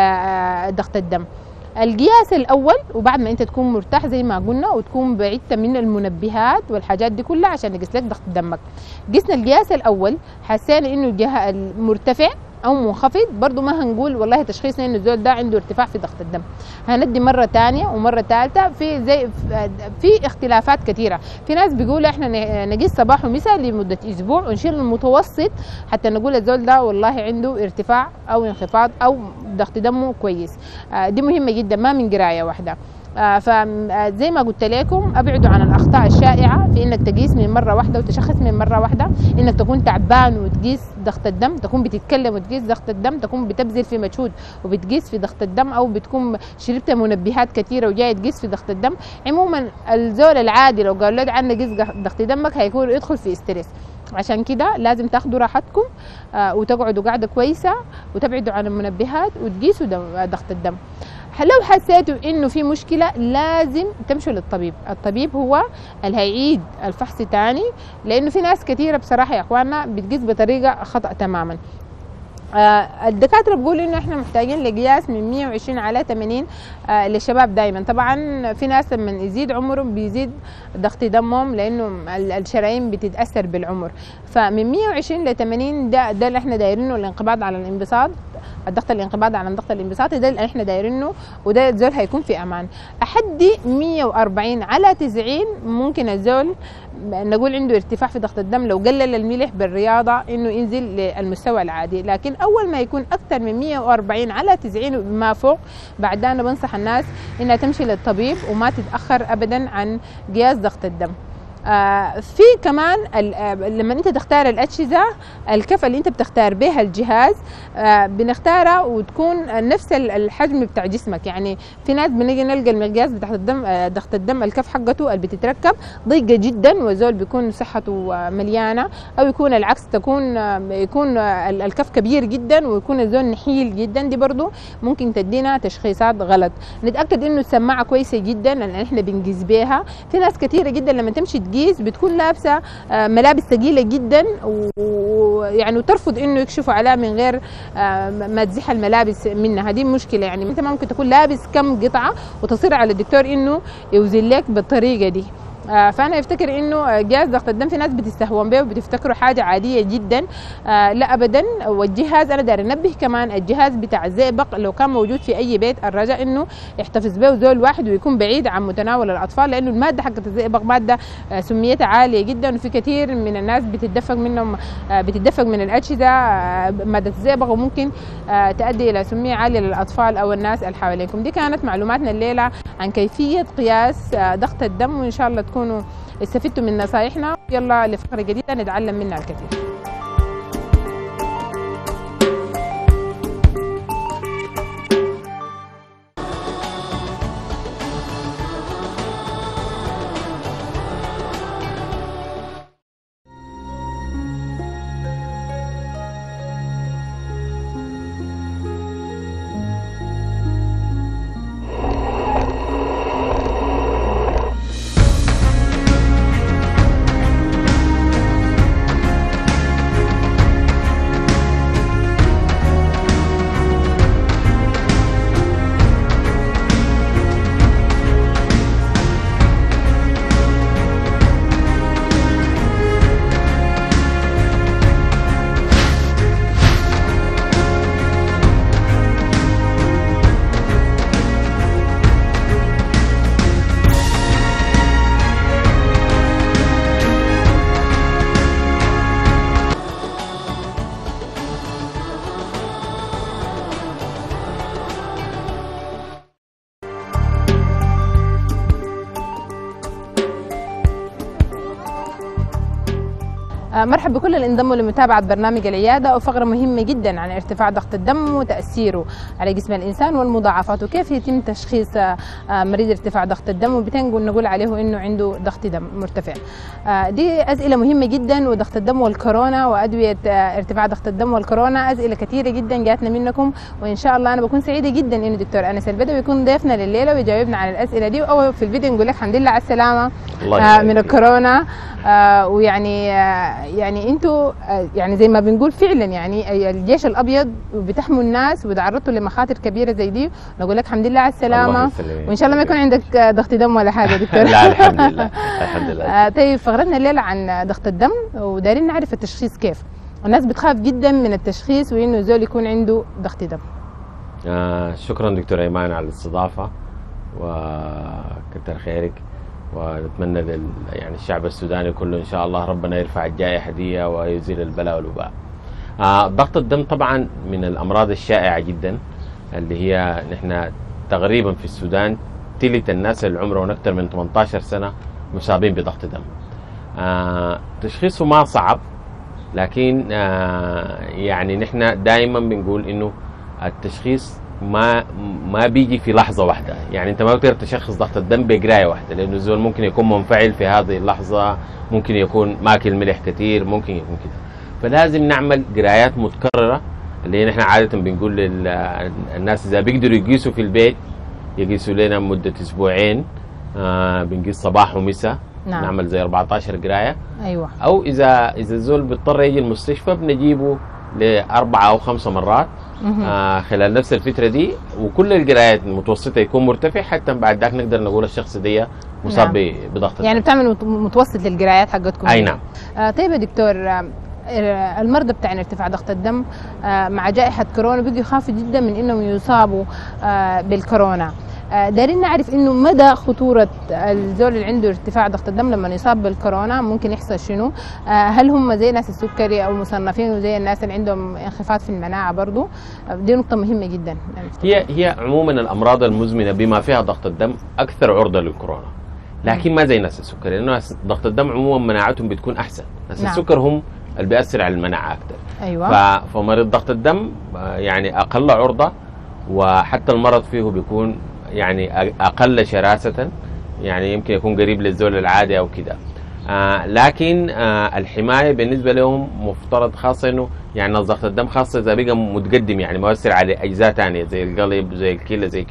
ضغط الدم. القياس الاول وبعد ما انت تكون مرتاح زي ما قلنا وتكون بعدت من المنبهات والحاجات دي كلها عشان نقيس لك ضغط دمك. قسنا القياس الاول حسينا انه الجهه المرتفع او منخفض، برضه ما هنقول والله تشخيصنا انه الزول ده عنده ارتفاع في ضغط الدم. هندي مره ثانيه ومره ثالثه في زي في اختلافات كثيره. في ناس بيقولوا احنا نقيس صباح ومساء لمده اسبوع ونشيل المتوسط حتى نقول الزول ده والله عنده ارتفاع او انخفاض او ضغط دمه كويس. دي مهمه جدا، ما من قرايه واحده. آه فزي ما قلت لكم ابعدوا عن الاخطاء الشائعه في انك تقيس من مره واحده وتشخص من مره واحده، انك تكون تعبان وتقيس ضغط الدم، تكون بتتكلم وتقيس ضغط الدم، تكون بتبذل في مجهود وبتقيس في ضغط الدم، او بتكون شربت منبهات كثيره وجاي تقيس في ضغط الدم. عموما الزول العادي لو قال له تعال نقيس ضغط دمك هيكون يدخل في ستريس. عشان كده لازم تاخدوا راحتكم آه وتقعدوا قاعده كويسه وتبعدوا عن المنبهات وتقيسوا ضغط الدم. لو حسيتوا انه في مشكله لازم تمشوا للطبيب. الطبيب هو اللي هيعيد الفحص تاني، لانه في ناس كثيره بصراحه يا اخواننا بتقيس بطريقه خطا تماما. آه الدكاتره بيقولوا انه احنا محتاجين لقياس من مية وعشرين على ثمانين آه للشباب دايما. طبعا في ناس لما يزيد عمرهم بيزيد ضغط دمهم لانه الشرايين بتتاثر بالعمر. فمن مية وعشرين ل ثمانين ده ده اللي احنا دايرينه، الانقباض على الانبساط، الضغط الانقباض على الضغط الانبساطي ده اللي احنا دايرينه، وده الزول هيكون في امان. احدي مية وأربعين على تسعين ممكن الزول نقول عنده ارتفاع في ضغط الدم لو قلل الملح بالرياضه انه ينزل للمستوى العادي. لكن اول ما يكون اكثر من مية وأربعين على تسعين وما فوق، بعد انا بنصح الناس انها تمشي للطبيب وما تتاخر ابدا عن قياس ضغط الدم. آه في كمان لما انت تختار الاجهزه، الكفه اللي انت بتختار بها الجهاز آه بنختارها وتكون نفس الحجم بتاع جسمك. يعني في ناس بنيجي نلقى المقياس بتاع الدم آه ضغط الدم الكف حقته اللي بتتركب ضيقه جدا وزول بيكون صحته مليانه، او يكون العكس تكون آه يكون آه الكف كبير جدا ويكون الزول نحيل جدا. دي برضو ممكن تدينا تشخيصات غلط. نتاكد انه السماعه كويسه جدا لان احنا بنقيس بيها. في ناس كثيره جدا لما تمشي تقيس بتكون لابسه ملابس ثقيله جدا ويعني وترفض انه يكشفوا عليها من غير ما تزيح الملابس منها. دي مشكله. يعني انت ممكن تكون لابس كم قطعه وتصر على الدكتور انه يوزن لك بالطريقه دي. آه فانا افتكر انه جهاز ضغط الدم في ناس بتستهون به وبتفتكره حاجه عاديه جدا. آه لا ابدا. والجهاز انا داير انبه كمان، الجهاز بتاع الزئبق لو كان موجود في اي بيت الرجاء انه يحتفظ به زول واحد ويكون بعيد عن متناول الاطفال، لانه الماده حقت الزئبق ماده آه سميتها عاليه جدا، وفي كثير من الناس بتتدفق منهم آه بتتدفق من الاجهزه آه ماده الزئبق، وممكن آه تؤدي الى سميه عاليه للاطفال او الناس اللي حواليكم. دي كانت معلوماتنا الليله عن كيفيه قياس آه ضغط الدم، وان شاء الله تكونوا استفدتوا من نصايحنا. يلا لفقرة جديدة نتعلم منها الكثير. مرحبا بكل اللي انضموا لمتابعة برنامج العيادة وفقرة مهمة جدا عن ارتفاع ضغط الدم وتأثيره على جسم الإنسان والمضاعفات، وكيف يتم تشخيص مريض ارتفاع ضغط الدم وبتنقول نقول عليه إنه عنده ضغط دم مرتفع. دي أسئلة مهمة جدا، وضغط الدم والكورونا وأدوية ارتفاع ضغط الدم والكورونا أسئلة كثيرة جدا جاتنا منكم، وإن شاء الله أنا بكون سعيدة جدا إنه دكتور أنس البدوي يكون ضيفنا لليلة ويجاوبنا على الأسئلة دي. وأول في الفيديو نقول لك الحمد لله على السلامة من الكورونا. ويعني يعني انتوا يعني زي ما بنقول فعلا يعني الجيش الابيض بتحموا الناس وتعرضتوا لمخاطر كبيره زي دي، نقول لك الحمد لله على السلامه، وان شاء الله ما يكون عندك ضغط دم ولا حاجه دكتور. لا الحمد لله الحمد لله. طيب فقرتنا الليله عن ضغط الدم ودايرين نعرف التشخيص كيف. الناس بتخاف جدا من التشخيص وانه زول يكون عنده ضغط دم. آه شكرا دكتور ايمان على الاستضافه وكتر خيرك، ونتمنى لل يعني الشعب السوداني كله ان شاء الله ربنا يرفع الجائحه دي ويزيل البلاء والوباء. آه ضغط الدم طبعا من الامراض الشائعه جدا، اللي هي نحن تقريبا في السودان ثلث الناس اللي عمرهم اكثر من ثمانية عشر سنه مصابين بضغط دم. آه تشخيصه ما صعب، لكن آه يعني نحن دائما بنقول انه التشخيص ما ما بيجي في لحظه واحده، يعني انت ما بتقدر تشخص ضغط الدم بقرايه واحده، لانه الزول ممكن يكون منفعل في هذه اللحظه، ممكن يكون ماكل ملح كثير، ممكن يكون كده. فلازم نعمل قرايات متكرره، اللي نحن عاده بنقول للناس اذا بيقدروا يقيسوا في البيت يقيسوا لنا مده اسبوعين، آه بنقيس صباح ومساء. نعم. نعمل زي أربعة عشر قرايه. ايوه. او اذا اذا الزول بيضطر يجي المستشفى بنجيبه لاربعه او خمسه مرات آه خلال نفس الفتره دي، وكل القرايات المتوسطه يكون مرتفع، حتى بعد ذاك نقدر نقول الشخص دي مصاب نعم. بضغط الدم. يعني بتعمل متوسط للقرايات حقتكم. اي نعم. آه طيب يا دكتور، آه المرضى بتاع ارتفاع ضغط الدم آه مع جائحه كورونا بيجوا يخافوا جدا من انهم يصابوا آه بالكورونا. دايرين نعرف انه مدى خطوره الزول اللي عنده ارتفاع ضغط الدم لما يصاب بالكورونا ممكن يحصل شنو؟ هل هم زي ناس السكري او مصنفين وزي الناس اللي عندهم انخفاض في المناعه برضه؟ دي نقطه مهمه جدا. هي هي عموما الامراض المزمنه بما فيها ضغط الدم اكثر عرضه للكورونا، لكن ما زي ناس السكري، لانه ناس ضغط الدم عموما مناعتهم بتكون احسن، ناس نعم. السكر هم اللي بيأثر على المناعه اكثر. ايوه. فمريض ضغط الدم يعني اقل عرضه، وحتى المرض فيه بيكون يعني اقل شراسه، يعني يمكن يكون قريب للزول العادي او كده. آه لكن آه الحمايه بالنسبه لهم مفترض، خاصه انه يعني ضغط الدم خاصه اذا بقى متقدم يعني مؤثر على اجزاء ثانيه زي القلب زي الكلى زي كده،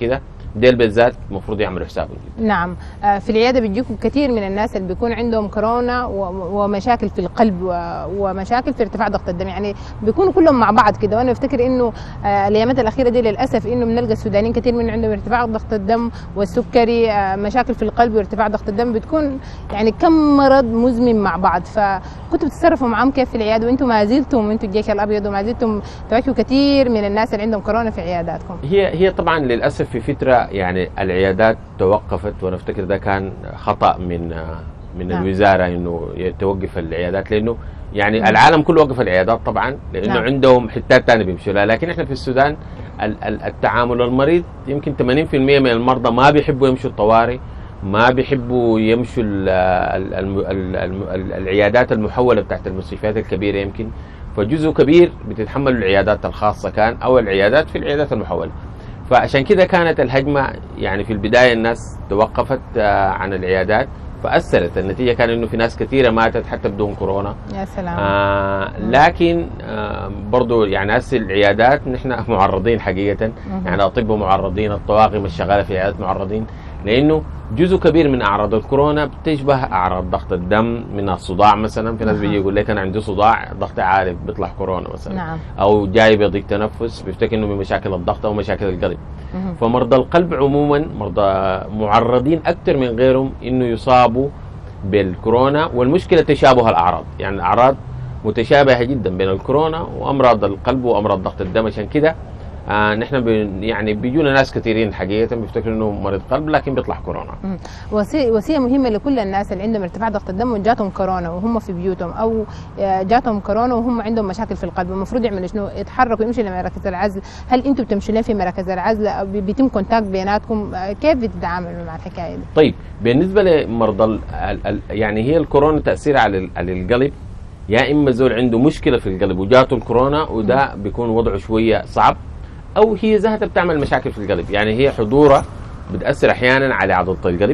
ديل بالذات المفروض يعملوا حسابهم. نعم. آه، في العياده بيجيكم كثير من الناس اللي بيكون عندهم كورونا و- ومشاكل في القلب و- ومشاكل في ارتفاع ضغط الدم، يعني بيكونوا كلهم مع بعض كده. وانا بفتكر انه آه، الايامات الاخيره دي للاسف انه بنلقى السودانيين كثير من عندهم ارتفاع ضغط الدم والسكري، آه، مشاكل في القلب وارتفاع ضغط الدم، بتكون يعني كم مرض مزمن مع بعض. فكنتوا بتتصرفوا معهم كيف في العياده وانتم ما زلتم انتم الجيش الابيض وما زلتم تواجهوا كثير من الناس اللي عندهم كورونا في عياداتكم؟ هي هي طبعا للاسف في فتره يعني العيادات توقفت، وانا افتكر ده كان خطا من من نعم. الوزاره انه توقف العيادات، لانه يعني العالم كله وقف العيادات طبعا لانه نعم. عندهم حتات ثانيه بيمشوا لها، لكن احنا في السودان ال- ال- التعامل المريض يمكن ثمانين بالمئة من المرضى ما بيحبوا يمشوا الطوارئ، ما بيحبوا يمشوا ال ال ال ال ال العيادات المحوله بتاعت المستشفيات الكبيره يمكن، فجزء كبير بتتحمل العيادات الخاصه كان او العيادات في العيادات المحوله. فعشان كده كانت الهجمه يعني في البدايه الناس توقفت آه، عن العيادات، فاثرت. النتيجه كان انه في ناس كثيره ماتت حتى بدون كورونا. يا سلام. آه لكن آه برضو يعني هسه العيادات نحن معرضين حقيقه، يعني الاطباء معرضين، الطواقم الشغاله في العيادات معرضين، لانه جزء كبير من اعراض الكورونا بتشبه اعراض ضغط الدم، من الصداع مثلا. في ناس بيجي يقول لك انا عندي صداع ضغطي عالي بيطلع كورونا مثلا. نعم. او جاي بيضيق تنفس بيفتكر انه من مشاكل الضغط او مشاكل القلب. مهم. فمرضى القلب عموما مرضى معرضين اكثر من غيرهم انه يصابوا بالكورونا، والمشكله تشابه الاعراض، يعني الاعراض متشابهه جدا بين الكورونا وامراض القلب وامراض ضغط الدم. عشان كده آه نحن بي يعني بيجونا ناس كثيرين حقيقه بيفتكروا انه مريض قلب لكن بيطلع كورونا. مم. وسي- وسيله مهمه لكل الناس اللي عندهم ارتفاع ضغط الدم وجاتهم كورونا وهم في بيوتهم، او آه، جاتهم كورونا وهم عندهم مشاكل في القلب، المفروض يعملوا شنو؟ يتحركوا يمشوا لمراكز العزل. هل انتم بتمشوا لين في مراكز العزل أو بي- بيتم كونتاكت بيناتكم؟ آه، كيف بتتعاملوا مع الحكايه دي؟ طيب بالنسبه لمرضى ال ال ال يعني هي الكورونا تاثير على ال- على القلب، يا اما زول عنده مشكله في القلب وجاته الكورونا وده بيكون وضعه شويه صعب، او هي ذاتها بتعمل مشاكل في القلب. يعني هي حضورها بتاثر احيانا على عضله القلب،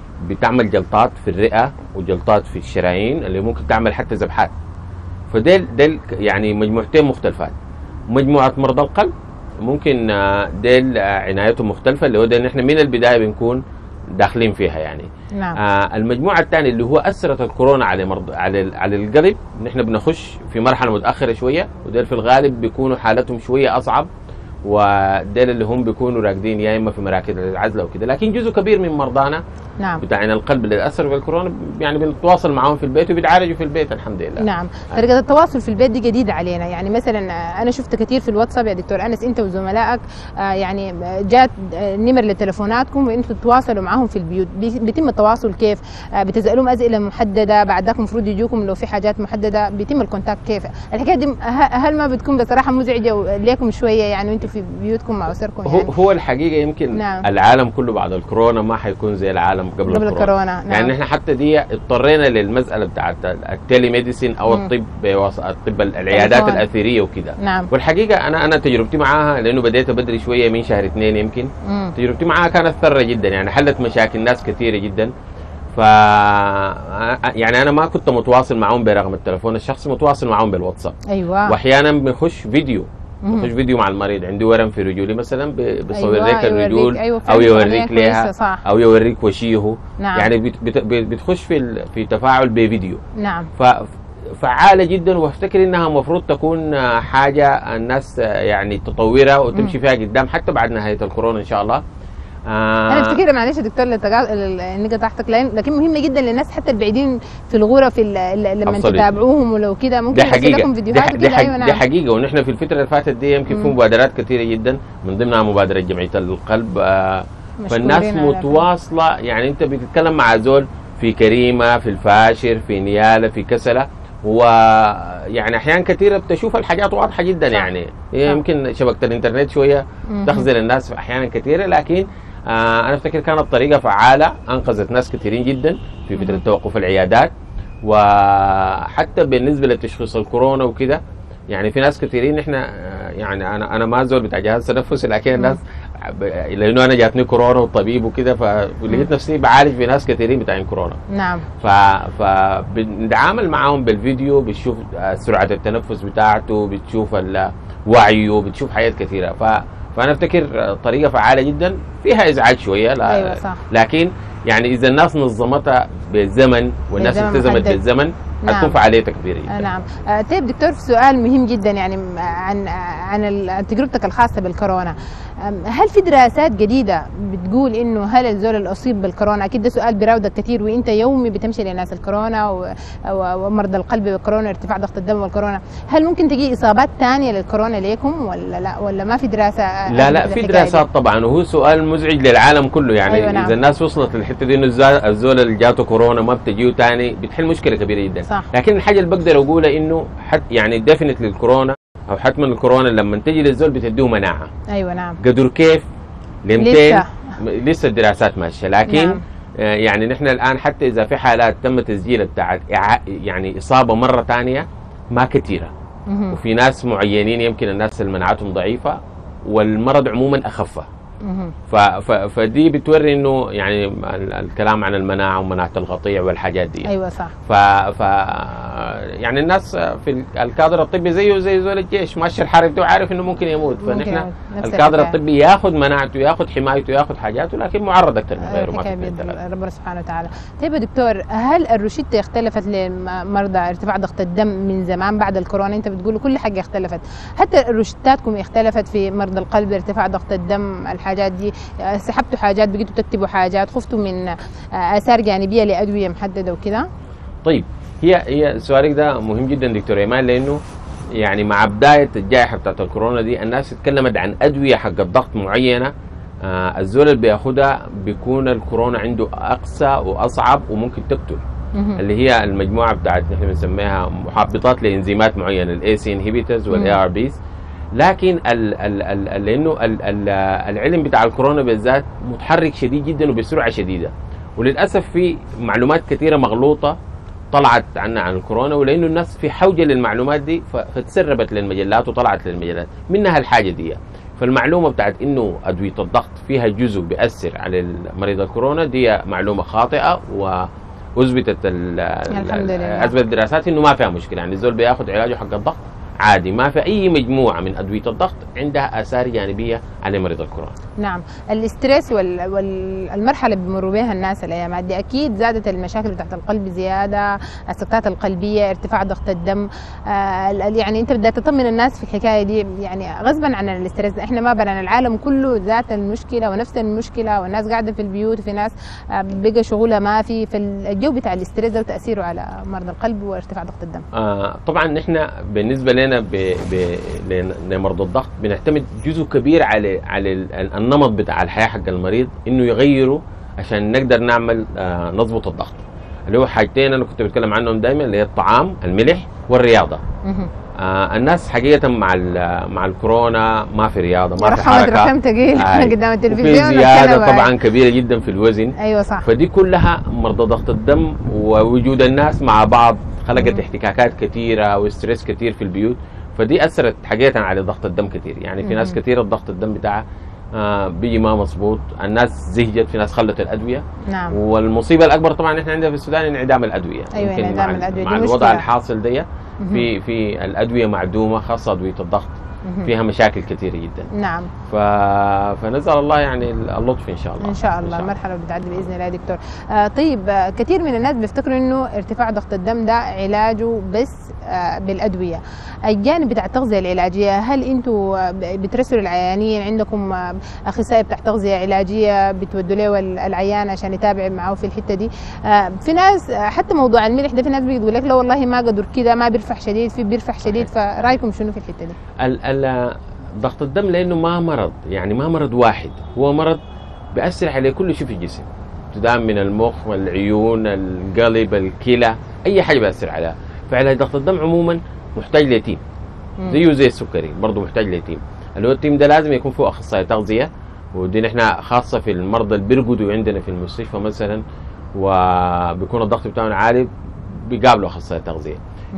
بتعمل جلطات في الرئه وجلطات في الشرايين اللي ممكن تعمل حتى ذبحات. فديل ديل يعني مجموعتين مختلفات. مجموعه مرضى القلب ممكن آه، ديل آه، عنايتهم مختلفه، اللي هو ده نحن من البدايه بنكون داخلين فيها يعني. نعم. آه المجموعه الثانيه اللي هو اثرت الكورونا على مرض على على القلب، نحن بنخش في مرحله متاخره شويه، وديل في الغالب بيكونوا حالتهم شويه اصعب، وديل اللي هم بيكونوا راكدين يا اما في مراكز العزل او كده. لكن جزء كبير من مرضانا نعم. بتاعنا القلب اللي اثروا بالكورونا يعني بنتواصل معاهم في البيت وبيتعالجوا في البيت الحمد لله. نعم. طريقة التواصل في البيت دي جديدة علينا، يعني مثلا أنا شفت كثير في الواتساب يا دكتور أنس أنت وزملائك آه، يعني جات آه، نمر لتلفوناتكم وأنتم تتواصلوا معهم في البيوت، بي- بيتم التواصل كيف؟ آه، بتسألوهم أسئلة محددة، بعد ذاك المفروض يجوكم لو في حاجات محددة، بيتم الكونتاكت كيف؟ الحكاية دي ه- هل ما بتكون بصراحة مزعجة ليكم شوية يعني وأنتم في بيوتكم مع أسركم هو يعني؟ هو الحقيقه يمكن نعم. العالم كله بعد الكورونا ما حيكون زي العالم قبل, قبل الكورونا. الكورونا. نعم. يعني احنا حتى دي اضطرينا للمساله بتاعت التيلي ميديسين او مم. الطب بوس- الطب العيادات تليفون. الاثيريه وكده. نعم. والحقيقه انا انا تجربتي معاها لانه بديت بدري شويه من شهر اثنين يمكن. مم. تجربتي معاها كانت ثرة جدا، يعني حلت مشاكل ناس كثيره جدا. ف يعني انا ما كنت متواصل معهم برقم التليفون الشخصي، متواصل معهم بالواتساب. أيوة. واحيانا بنخش فيديو مم. بخش فيديو مع المريض، عنده ورم في رجولي مثلا ب- بصور أيوة، لك الرجول يوريك- أيوة، او فعلاً يوريك كويسة، لها صح. او يوريك وشيه. نعم. يعني بت- بت- بتخش في ال- في تفاعل بفيديو. نعم. ف فعالة جدا، وافتكر انها المفروض تكون آه، حاجة الناس آه، يعني تطورها وتمشي فيها قدام حتى بعد نهاية الكورونا ان شاء الله. آه انا افتكر معلش يا دكتور للتقا- ال- اني قطعتك لين، لكن مهمه جدا للناس حتى البعيدين في الغرف ال- ال- لما أبصري. تتابعوهم ولو كده ممكن دي يرسل حقيقة لكم دي, فيديوهات ح- دي, وكده. ح- ايوه دي نعم. حقيقة. ونحن في الفترة اللي فاتت دي يمكن في مم. مبادرات كثيرة جدا، من ضمنها مبادرة جمعية القلب. آه فالناس مشكورين على متواصلة، يعني انت بتتكلم مع زول في كريمة، في الفاشر، في نيالة، في كسلة، ويعني احيانا كثيرة بتشوف الحاجات واضحة جدا. صح. يعني هي صح. يمكن شبكة الانترنت شوية مهم. تخزن الناس احيانا كثيرة، لكن آه انا افتكر كانت طريقة فعالة، انقذت ناس كثيرين جدا في فترة مهم. توقف العيادات. وحتى بالنسبة لتشخيص الكورونا وكده، يعني في ناس كثيرين احنا آه، يعني انا انا ما زول بتاع جهاز تنفسي، لكن الناس ب- لانه انا جاتني كورونا والطبيب وكده، فلقيت نفسي بعالج في ناس كثيرين بتاعين كورونا. نعم. ف فبنتعامل معاهم بالفيديو، بتشوف آه، سرعه التنفس بتاعته، بتشوف ال- وعيه، بتشوف حاجات كثيره. ف فانا افتكر طريقه فعاله جدا، فيها ازعاج شويه لا أيوة صح. لكن يعني اذا الناس نظمتها بالزمن والناس بالزمن التزمت محدد. بالزمن نعم. حتكون فعاليتها كبيره جدا. آه نعم. آه طيب دكتور، في سؤال مهم جدا يعني عن عن ال- تجربتك الخاصه بالكورونا. آم، هل في دراسات جديده بتقول انه هل الزول اللي اصيب بالكورونا، اكيد ده سؤال بيراودك كثير وانت يومي بتمشي لناس الكورونا و- و- ومرضى القلب بالكورونا، ارتفاع ضغط الدم والكورونا، هل ممكن تجي اصابات ثانيه للكورونا ليكم ولا لا، ولا ما في دراسه؟ لا لا أثبتت في الحكاية دي؟ دراسات طبعا، وهو سؤال مزعج للعالم كله يعني. أيوة نعم. اذا الناس وصلت للحته دي انه الزا- الزول اللي جاته كورونا ما بتجيه ثاني بتحل مشكله كبيره جدا. صح. لكن الحاجه اللي بقدر اقولها انه حت يعني ديفنت للكورونا او حتما الكورونا لما تجي للزول بتديه مناعه. ايوه نعم. قدر كيف ل لسه. مئتين م- لسه الدراسات ماشيه، لكن نعم. آه يعني نحن الان حتى اذا في حالات تم تسجيلها بتاعت إعا- يعني اصابه مره ثانيه ما كثيره، مهم. وفي ناس معينين يمكن الناس اللي مناعتهم ضعيفه والمرض عموما اخفه. مهم. ف- ف- فدي بتوري انه يعني ال- الكلام عن المناعه ومناعه القطيع والحاجات دي. ايوه صح. ف, ف يعني الناس في ال- الكادر الطبي زيه زي زول الجيش ماشي الحرب ده وعارف انه ممكن يموت، ممكن فنحن يموت. نفس الكادر الحكاية. الطبي ياخذ مناعته ياخذ حمايته ياخذ حاجاته، لكن معرض اكثر من غيره ما الحكاية في بيد ثلاثة. ربنا سبحانه وتعالى. طيب يا دكتور، هل الروشتة اختلفت لمرضى ارتفاع ضغط الدم من زمان بعد الكورونا؟ انت بتقول كل حاجة اختلفت، حتى روشتاتكم اختلفت في مرضى القلب ارتفاع ضغط الدم، الحاجات دي سحبتوا حاجات، بقيتوا تكتبوا حاجات، خفتوا من آثار جانبية لأدوية محددة وكذا؟ طيب هي هي سؤالك ده مهم جدا دكتور ايمان، لانه يعني مع بدايه الجائحه بتاعت الكورونا دي الناس اتكلمت عن ادويه حق الضغط معينه. آه الزول اللي بياخدها بيكون الكورونا عنده اقسى واصعب وممكن تقتل، مهم. اللي هي المجموعه بتاعت نحن بنسميها محبطات لانزيمات معينه، الاي سي انهبيتورز والاي ار بيز. لكن ال ال ال لانه ال ال العلم بتاع الكورونا بالذات متحرك شديد جدا وبسرعه شديده، وللاسف في معلومات كثيره مغلوطه طلعت عنا عن الكورونا، ولانه الناس في حوجه للمعلومات دي ف- فتسربت للمجلات وطلعت للمجلات منها الحاجه دي. فالمعلومه بتاعت انه ادويه الضغط فيها جزء بيأثر على مريض الكورونا دي معلومه خاطئه، واثبتت ال- الحمد لله. اثبتت الدراسات انه ما فيها مشكله، يعني الزول بياخذ علاجه حق الضغط عادي، ما في اي مجموعه من ادويه الضغط عندها اثار جانبيه على مريض الكورونا. نعم. الاسترس وال- والمرحله اللي بيمروا بها الناس الايام دي اكيد زادت المشاكل بتاعت القلب زياده، السكتات القلبيه، ارتفاع ضغط الدم. آه ال- يعني انت بدك تطمن الناس في الحكايه دي، يعني غصبا عن الاسترس، احنا ما بلنا العالم كله ذات المشكله ونفس المشكله، والناس قاعده في البيوت وفي ناس آه بقى شغلها ما في، فالجو بتاع الاسترس ده وتاثيره على مرضى القلب وارتفاع ضغط الدم. آه طبعا نحن بالنسبه لنا ب... ب... لمرضى الضغط بنعتمد جزء كبير على على ال- النمط بتاع الحياه حق المريض انه يغيره عشان نقدر نعمل آه نظبط الضغط، اللي هو حاجتين انا كنت بتكلم عنهم دائما، اللي هي الطعام الملح والرياضه. مهم. آه الناس حقيقه مع ال- مع الكورونا ما في رياضه ما في رحمة حركه، رحم تقيل آه قدام وفي التلفزيون زياده والكنبة. طبعا كبيره جدا في الوزن. ايوه صح. فدي كلها مرضى ضغط الدم ووجود الناس مع بعض خلقت مم. احتكاكات كثيره وستريس كثير في البيوت، فدي اثرت حقيقه على ضغط الدم كثير. يعني في ناس مم. كثير الضغط الدم بتاعها آه بيجي ما مظبوط، الناس زهجت، في ناس خلت الادويه. نعم. والمصيبه الاكبر طبعا احنا عندنا في السودان انعدام الادويه. أيوة، يمكن انعدام مع, الأدوية مع دي الوضع مشكلة. الحاصل دي مهم. في في الادويه معدومه، خاصه ادويه الضغط مهم. فيها مشاكل كثيره جدا. نعم. ف... فنسال الله يعني اللطف ان شاء الله. ان شاء الله مرحله بتعدي باذن الله يا دكتور. آه طيب، آه كثير من الناس بيفتكروا انه ارتفاع ضغط الدم ده علاجه بس آه بالادويه. الجانب بتاع التغذيه العلاجيه، هل انتم بترسلوا العيانين عندكم آه اخصائي بتاع تغذيه علاجيه بتودوا له العيان عشان يتابع معه في الحته دي؟ آه في ناس آه حتى موضوع الملح ده في ناس بيقول لك لا والله ما قدر كده، ما بيرفع شديد، في بيرفع شديد، فرايكم شنو في الحته دي؟ ال ال ضغط الدم لانه ما مرض، يعني ما مرض واحد، هو مرض بيأثر على كل شيء في الجسم، ابتداء من المخ والعيون القلب الكلى، اي حاجه بيأثر عليها. فعلاج ضغط الدم عموما محتاج لتيم زيه زي السكري، برضه محتاج لتيم، اللي هو التيم ده لازم يكون فيه اخصائي تغذيه، ودي نحن خاصه في المرضى اللي بيرقدوا عندنا في المستشفى مثلا وبيكون الضغط بتاعهم عالي بيقابلوا اخصائي تغذيه.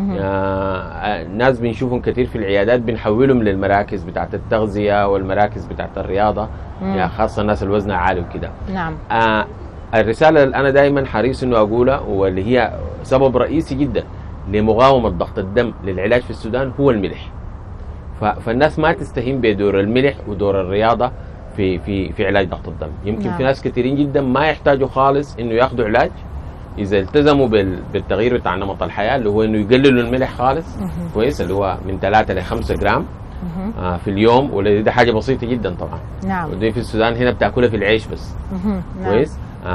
آه ناس بنشوفهم كثير في العيادات بنحولهم للمراكز بتاعت التغذيه والمراكز بتاعت الرياضه، يعني خاصه الناس اللي وزنها عالي وكده. نعم. آه الرساله اللي انا دائما حريص انه اقولها واللي هي سبب رئيسي جدا لمقاومه ضغط الدم للعلاج في السودان هو الملح. فالناس ما تستهين بدور الملح ودور الرياضه في في في علاج ضغط الدم. يمكن نعم. في ناس كثيرين جدا ما يحتاجوا خالص انه ياخذوا علاج اذا التزموا بالتغيير بتاع نمط الحياه اللي هو انه يقللوا الملح خالص. كويس، اللي هو من ثلاثة ل خمسة جرام آه في اليوم، وده حاجه بسيطه جدا طبعا. نعم. ودي في السودان هنا بتاكلها في العيش بس. نعم. كويس.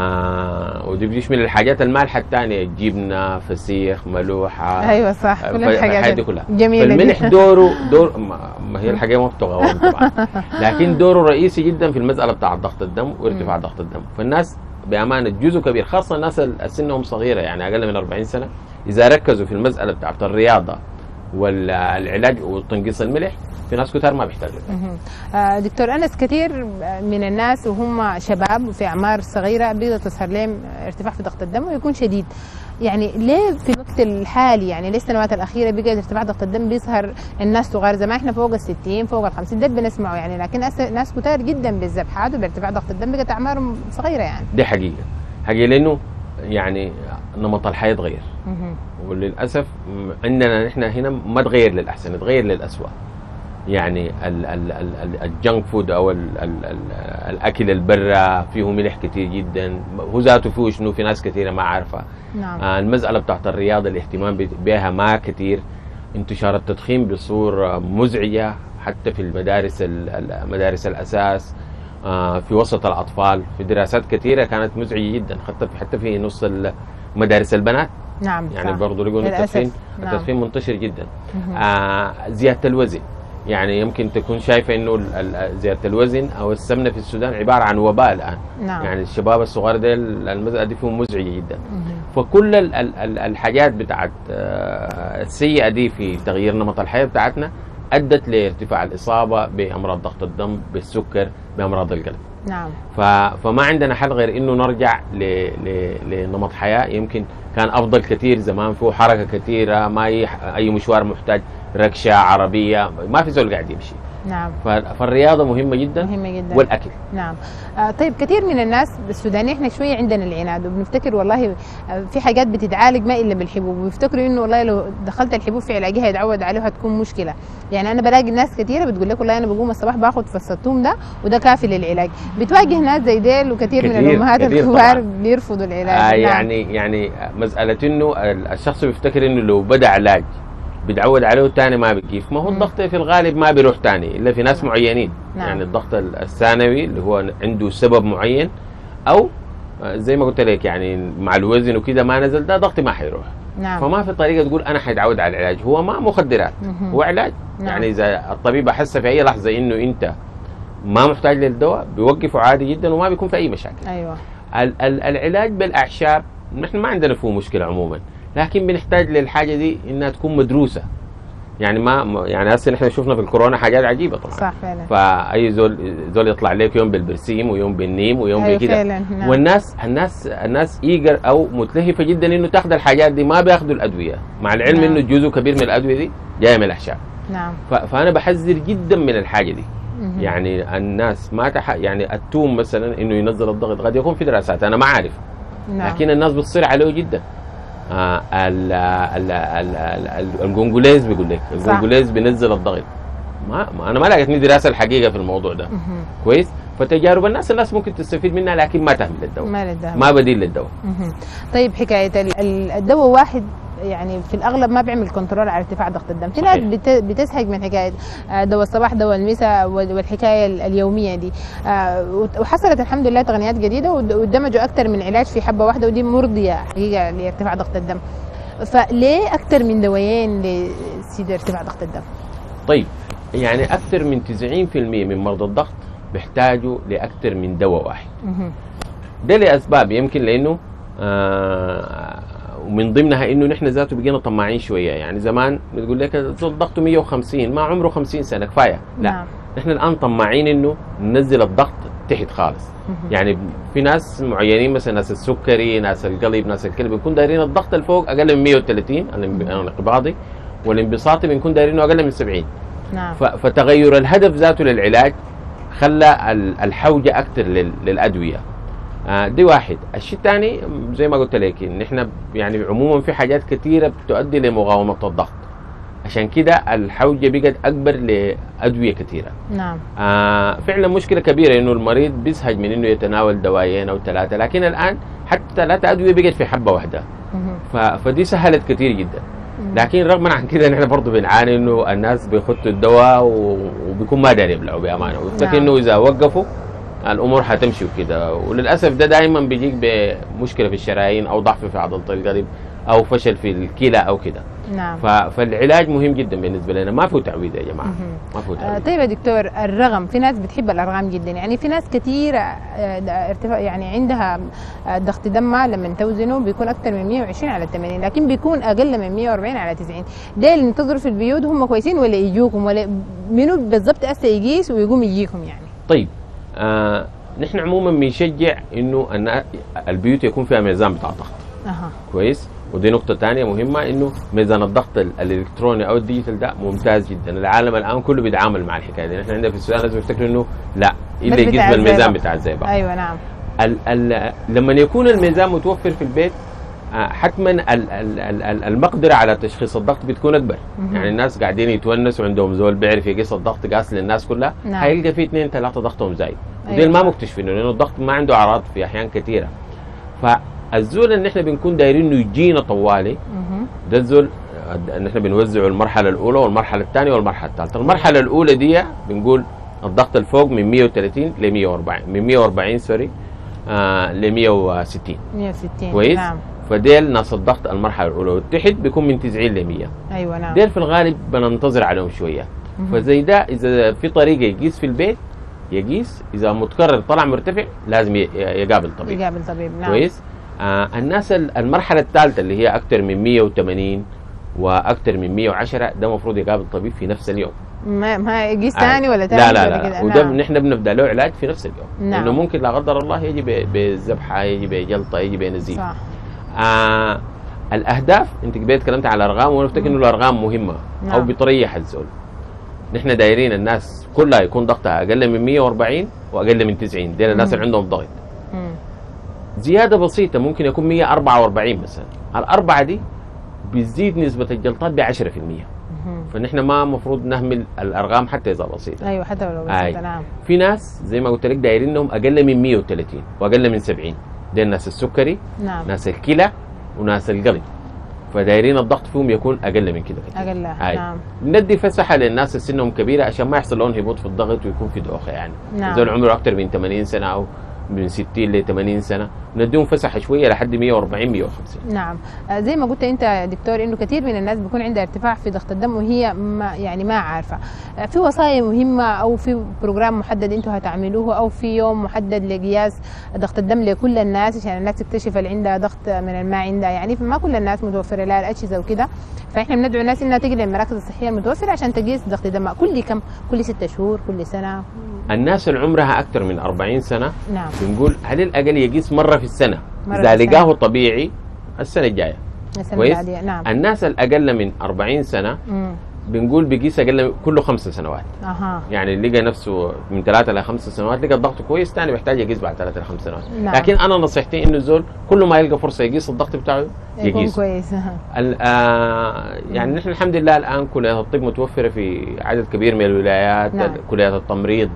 آه ودي بتشمل الحاجات المالحه الثانيه، الجبنه، فسيخ، ملوحه. ايوه صح، كل الحاجات دي كلها جميله. فالملح دوره دور ما هي الحاجه ما بتغوى طبعا، لكن دوره رئيسي جدا في المساله بتاع ضغط الدم وارتفاع ضغط الدم. فالناس بامانه جزء كبير، خاصه الناس سنهم صغيره يعني اقل من أربعين سنه، اذا ركزوا في المساله بتاعت الرياضه والعلاج وتنقيص الملح، في ناس كتار ما بيحتاجوا. آه دكتور انس، كثير من الناس وهم شباب وفي اعمار صغيره بيقدر تظهر لهم ارتفاع في ضغط الدم ويكون شديد. يعني ليه في الوقت الحالي، يعني ليه السنوات الاخيره بقى ارتفاع ضغط الدم بيظهر الناس صغار؟ زمان احنا فوق ال ستين فوق ال خمسين ده بنسمعه يعني، لكن ناس كتار جدا بالذبحات وبارتفاع ضغط الدم بقت اعمارهم صغيره يعني. دي حقيقه حقيقه لانه يعني نمط الحياه اتغير، وللاسف عندنا نحن هنا ما تغير للاحسن، اتغير للاسوء. يعني ال ال ال الجنك فود او ال ال ال الاكل البرة فيه ملح كثير جدا، هو ذاته فيه شنو، في ناس كثيره ما عارفه. نعم. آه المساله بتاعت الرياضه الاهتمام بها ما كثير، انتشار التدخين بصوره مزعجه حتى في المدارس مدارس الاساس، آه في وسط الاطفال، في دراسات كثيره كانت مزعجه جدا، حتى في حتى في نص مدارس البنات. نعم يعني برضه لقوا التدخين نعم. التدخين منتشر جدا. آه زياده الوزن، يعني يمكن تكون شايفه انه زياده الوزن او السمنه في السودان عباره عن وباء الان. نعم. يعني الشباب الصغار ده المساله دي فيهم مزعجه جدا. فكل ال ال الحاجات بتاعت السيئه دي في تغيير نمط الحياه بتاعتنا ادت لارتفاع الاصابه بامراض ضغط الدم، بالسكر، بامراض القلب. نعم. فما عندنا حل غير انه نرجع ل ل لنمط حياه يمكن كان افضل كثير زمان، فيه حركه كثيره، ما اي مشوار محتاج ركشه عربيه، ما في زول قاعد يمشي. نعم. فالرياضه مهمه جدا، مهمه جدا، والاكل. نعم. آه طيب، كثير من الناس السودانيين احنا شويه عندنا العناد وبنفتكر والله في حاجات بتتعالج ما الا بالحبوب، وبيفتكروا انه والله لو دخلت الحبوب في علاجها يتعود عليها هتكون مشكله. يعني انا بلاقي ناس كثيره بتقول لك والله انا بقوم الصباح باخذ فص الثوم ده وده كافي للعلاج. بتواجه ناس زي ديل وكثير من الامهات الكبار بيرفضوا العلاج. آه يعني نعم. يعني مساله انه الشخص بيفتكر انه لو بدا علاج بيتعود عليه الثاني ما بيكيف، ما هو الضغط في الغالب ما بيروح ثاني الا في ناس نعم. معينين. نعم. يعني الضغط الثانوي اللي هو عنده سبب معين، او زي ما قلت لك يعني مع الوزن وكده ما نزل، ده ضغطي ما حيروح. نعم. فما في طريقه تقول انا حيتعود على العلاج، هو ما مخدرات، مم. هو علاج. نعم. يعني اذا الطبيب احس في اي لحظه انه انت ما محتاج للدواء بيوقفه عادي جدا وما بيكون في اي مشاكل. ايوه. ال ال العلاج بالاعشاب نحن ما عندنا فيه مشكله عموما، لكن بنحتاج للحاجه دي انها تكون مدروسه. يعني ما يعني هسه نحن شفنا في الكورونا حاجات عجيبه طبعا. صح فعلا. فاي زول زول يطلع لك يوم بالبرسيم ويوم بالنيم ويوم أيوة بكده. نعم. والناس الناس الناس ايجر او متلهفه جدا انه تاخذ الحاجات دي، ما بياخذوا الادويه، مع العلم نعم. انه جزء كبير من الادويه دي جايه من الاعشاب. نعم. فانا بحذر جدا من الحاجه دي. مم. يعني الناس ما تح... يعني التوم مثلا انه ينزل الضغط، قد يكون في دراسات انا ما عارف. نعم. لكن الناس بتصير عليه جدا. آه ال ال ال الجونجوليز بيقول لك الجونجوليز بينزل الضغط. ما, ما انا ما لقيتني دراسه الحقيقه في الموضوع ده. مم. كويس. فتجارب الناس الناس ممكن تستفيد منها، لكن ما تهمل الدواء، ما للدواء، ما بديل للدواء. طيب، حكايه الدواء واحد يعني في الاغلب ما بيعمل كنترول على ارتفاع ضغط الدم. في ناس بتزهق من حكايه دواء الصباح دواء المساء والحكايه اليوميه دي، وحصلت الحمد لله تقنيات جديده ودمجوا اكثر من علاج في حبه واحده، ودي مرضيه حقيقه لارتفاع ضغط الدم. فليه اكثر من دوايين لسيد ارتفاع ضغط الدم؟ طيب، يعني اكثر من تسعين بالمئة من مرضى الضغط بيحتاجوا لاكثر من دواء واحد. ده لاسباب، يمكن لانه آه ومن ضمنها انه نحن ذاته بقينا طماعين شويه. يعني زمان بتقول لك ضغطه مية وخمسين، ما عمره خمسين سنه كفايه. لا، نعم. نحن الان طماعين انه ننزل الضغط تحت خالص. يعني في ناس معينين مثلا ناس السكري، ناس القلب، ناس الكلى بنكون دايرين الضغط الفوق اقل من مية وثلاثين الانقباضي، والانبساطي بنكون دايرينه اقل من سبعين. نعم. فتغير الهدف ذاته للعلاج خلى الحوجه اكثر للادويه. آه دي واحد. الشيء الثاني زي ما قلت لك ان احنا يعني عموما في حاجات كثيره بتؤدي لمقاومه الضغط. عشان كده الحوجه بقت اكبر لادويه كثيره. نعم. آه فعلا مشكله كبيره انه المريض بيزهج من انه يتناول دوايين او ثلاثه، لكن الان حتى ثلاثه ادويه بقت في حبه واحده. فدي سهلت كثير جدا. لكن رغم عن كده نحن برضه بنعاني انه الناس بيخطوا الدواء وبيكون ما داري يبلعوا بامانه، ويفتكر انه اذا وقفوا الامور حتمشي وكده، وللاسف ده دائما بيجيك بمشكله في الشرايين او ضعف في عضله القلب او فشل في الكلى او كده. نعم. فالعلاج مهم جدا بالنسبه لنا، ما فيه تعويض يا جماعه. ما فيه تعويض. آه طيب يا دكتور، الرغم في ناس بتحب الارقام جدا، يعني في ناس كثير ارتفاع يعني عندها ضغط دمها لما توزنه بيكون اكثر من مية وعشرين على ثمانين، لكن بيكون اقل من مية وأربعين على تسعين. ده اللي ينتظروا في البيوت هم كويسين ولا يجوكم، ولا منو بالضبط هسه يقيس ويقوم يجيكم يعني؟ طيب آه نحن عموما بنشجع انه البيوت يكون فيها ميزان بتاع ضغط. اها كويس. ودي نقطة ثانية مهمة، انه ميزان الضغط الالكتروني او الديجيتال ده ممتاز جدا. العالم الان كله بيتعامل مع الحكاية دي. نحن عندنا في السودان لازم يفتكروا انه لا، اللي يقيس بالميزان بتاع الزئبق. ايوه نعم. ال ال لما يكون الميزان متوفر في البيت حتما ال ال ال المقدرة على تشخيص الضغط بتكون اكبر. مم. يعني الناس قاعدين يتونسوا وعندهم زول بيعرف يقيس الضغط قاس للناس كلها. نعم. هيلقى في اثنين ثلاثة ضغطهم زايد. أيوة. ودي ما مكتشفينه لانه الضغط ما عنده اعراض في احيان كثيرة. فالزول اللي نحن بنكون دايرين انه يجينا طوالي ده الزول ان احنا بنوزعه المرحله الاولى والمرحله الثانيه والمرحله الثالثه. المرحله الاولى دي بنقول الضغط الفوق من مية وثلاثين ل مية وأربعين، من مية وأربعين سوري آه ل مية وستين. مية وستين كويس. نعم. فديل ناس الضغط المرحله الاولى، والتحت بيكون من تسعين ل مية. ايوه نعم. ديل في الغالب بننتظر عليهم شويه. فزي ده اذا في طريقه يقيس في البيت يقيس، اذا متكرر طلع مرتفع لازم يقابل طبيب. يقابل طبيب نعم. كويس. آه الناس المرحله الثالثه اللي هي اكثر من مية وثمانين واكثر من مية وعشرة ده المفروض يقابل طبيب في نفس اليوم. ما ما يقيس ثاني آه. ولا ثاني؟ لا لا لا, لا. وده نحن نعم. بنبدا له علاج في نفس اليوم. نعم. لانه ممكن لا قدر الله يجي بذبحه، يجي بجلطه، يجي بنزيف. صح. آه الاهداف انت كبيت تكلمت على الارقام، وانا افتكر انه الارقام مهمه. نعم. او بتريح الزول. نحن دايرين الناس كلها يكون ضغطها اقل من مية وأربعين واقل من تسعين، دول الناس اللي عندهم ضغط. مم. زياده بسيطه ممكن يكون مية وأربعة وأربعين مثلا، الاربعه دي بتزيد نسبه الجلطات ب عشرة في المية. فنحن ما المفروض نهمل الارقام حتى اذا بسيطه. ايوه حتى لو بسيطه. آي. نعم. في ناس زي ما قلت لك دايرين انهم اقل من مية وثلاثين واقل من سبعين، دي الناس السكري. نعم. ناس الكلى وناس القلب، فدايرين الضغط فيهم يكون اقل من كده كتير. اقل. نعم. ندي فسحه للناس اللي سنهم كبيره عشان ما يحصل لهم هبوط في الضغط ويكون في دوخه يعني. نعم. اذا عمره اكثر من ثمانين سنه او من ستين ل ثمانين سنه نديهم فسحه شويه لحد مية وأربعين مية وخمسين. نعم. آه زي ما قلت انت يا دكتور انه كثير من الناس بيكون عندها ارتفاع في ضغط الدم وهي ما يعني ما عارفه. آه في وصايا مهمه او في بروجرام محدد انتم هتعملوه او في يوم محدد لقياس ضغط الدم لكل الناس عشان الناس تكتشف اللي عندها ضغط من اللي ما عندها، يعني فما كل الناس متوفره لها الاجهزه وكده، فاحنا بندعو الناس انها تجي للمراكز الصحيه المتوفره عشان تقيس ضغط دمها كل كم؟ كل ستة شهور، كل سنه؟ الناس اللي عمرها اكثر من أربعين سنه نعم بنقول على الاقل يقيس مره في السنه، مرة اذا لقاه طبيعي السنه الجايه. كويس. نعم. الناس الاقل من أربعين سنه مم. بنقول بيقيس اقل كل خمس سنوات. اها. يعني اللي لقى نفسه من ثلاثة الى خمس سنوات لقى الضغط كويس، ثاني بيحتاج يقيس بعد ثلاث الى خمس سنوات. نعم. لكن انا نصيحتي انه الزول كل ما يلقى فرصه يقيس الضغط بتاعه يقيس كويس. آه يعني نحن الحمد لله الان كليات الطب متوفره في عدد كبير من الولايات. نعم. كليات التمريض،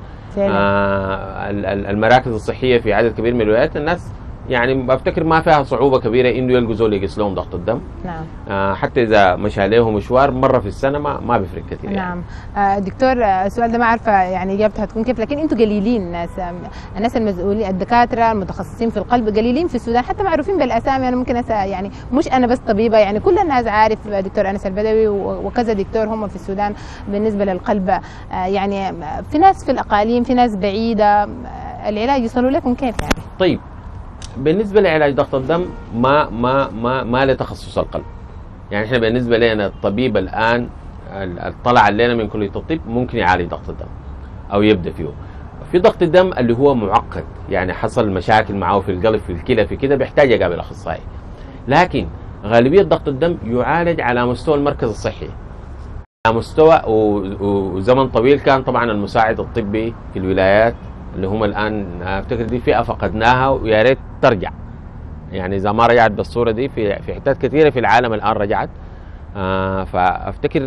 آه المراكز الصحيه في عدد كبير من الولايات. الناس يعني بفتكر ما فيها صعوبه كبيره انه يلقوا زول يقيس لهم ضغط الدم. نعم. آه حتى اذا مشى عليهم مشوار مره في السنه ما ما بيفرق كثير. نعم. يعني. آه دكتور آه السؤال ده ما عارفه يعني اجابتها هتكون كيف، لكن انتم قليلين الناس آه الناس المسؤولين الدكاتره المتخصصين في القلب قليلين في السودان، حتى معروفين بالاسامي. انا ممكن أسأل يعني مش انا بس طبيبه، يعني كل الناس عارف دكتور انس البدوي وكذا دكتور هم في السودان بالنسبه للقلب. آه يعني في ناس في الاقاليم، في ناس بعيده، آه العلاج يصلوا لكم كيف يعني؟ طيب بالنسبه لعلاج ضغط الدم ما ما ما ما له تخصص القلب. يعني احنا بالنسبه لنا الطبيب الان طلع علينا من كليه الطب ممكن يعالج ضغط الدم او يبدا فيه. في ضغط الدم اللي هو معقد، يعني حصل مشاكل معه في القلب في الكلى في كده بيحتاج يقابل اخصائي. لكن غالبيه ضغط الدم يعالج على مستوى المركز الصحي، على مستوى وزمن طويل. كان طبعا المساعد الطبي في الولايات اللي هم الان افتكر دي فئه فقدناها ويا ريت ترجع، يعني اذا ما رجعت بالصوره دي في في حتات كثيره في العالم الان رجعت. آه فافتكر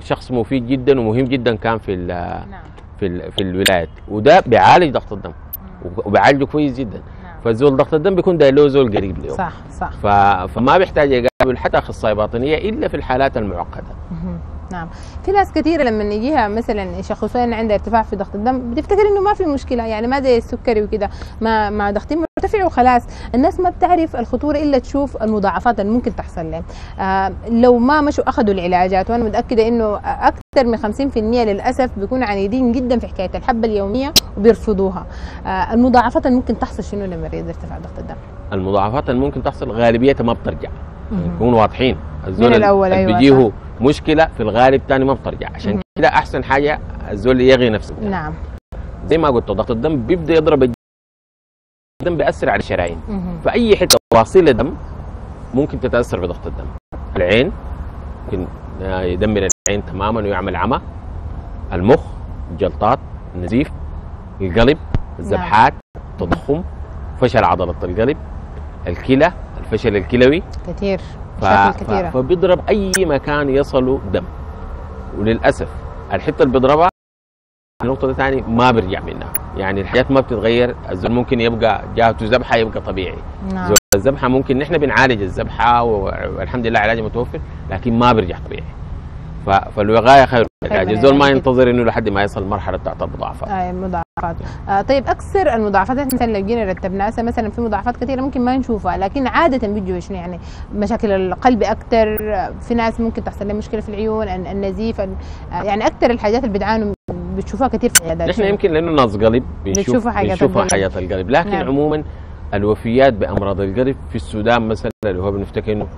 شخص مفيد جدا ومهم جدا كان في ال نعم. في ال في الولايات، وده بيعالج ضغط الدم وبيعالجه كويس جدا. نعم. فالزول ضغط الدم بيكون داير له زول قريب له. صح صح. ف... فما بيحتاج يقابل حتى اخصائي باطنيه الا في الحالات المعقده. مهم. نعم. في ناس كثيره لما يجيها مثلا يشخصوها ان عندها ارتفاع في ضغط الدم بتفتكر انه ما في مشكله، يعني ما زي السكري وكده، ما مع ضغطي مرتفع وخلاص. الناس ما بتعرف الخطوره الا تشوف المضاعفات اللي ممكن تحصل لهم آه لو ما مشوا اخذوا العلاجات. وانا متاكده انه اكثر من خمسين بالمئة للاسف بيكونوا عنيدين جدا في حكايه الحبه اليوميه وبيرفضوها. آه المضاعفات اللي ممكن تحصل شنو لمريض ارتفاع ضغط الدم؟ المضاعفات اللي ممكن تحصل غالبيتها ما بترجع، يكونوا واضحين. الزول من الأول اللي أيوة بيجيه مشكله في الغالب ثاني ما بترجع، عشان كده احسن حاجه الزول يغي نفسه. نعم. زي ما قلت ضغط الدم بيبدا يضرب الدم، بيأثر على الشرايين، مهم. فاي حته واصله الدم ممكن تتاثر بضغط الدم. العين ممكن يدمر العين تماما ويعمل عمى، المخ، الجلطات، النزيف، القلب، الذبحات، التضخم، فشل عضله القلب، الكلى، الفشل الكلوي كثير ف... مشاكل ف... كثيره. فبيضرب اي مكان يصله دم، وللاسف الحته اللي بيضربها النقطه دي ثاني ما بيرجع منها، يعني الحياه ما بتتغير. الزول ممكن يبقى جاهته ذبحه يبقى طبيعي. نعم. زول الذبحه ممكن نحن بنعالج الذبحه والحمد لله علاجه متوفر، لكن ما بيرجع طبيعي. ف... فالوقايه خير من العلاج. الزول ما ينتظر انه لحد ما يصل المرحله بتاعت المضاعفات. اي مضاعفات. آه طيب اكثر المضاعفات مثلا لو جينا رتبناها مثلا في مضاعفات كثيره ممكن ما نشوفها، لكن عاده بيجوا شنو يعني؟ مشاكل القلب اكثر، في ناس ممكن تحصل لهم مشكله في العيون، النزيف، يعني اكثر الحاجات اللي بتعانوا بتشوفوها كثير في العيادات. نحن يمكن لانه ناس قلب بنشوف بتشوفوا حاجات بنشوفها القلب. حاجات القلب، لكن نعم. عموما الوفيات بامراض القلب في السودان مثلا اللي هو بنفتكر انه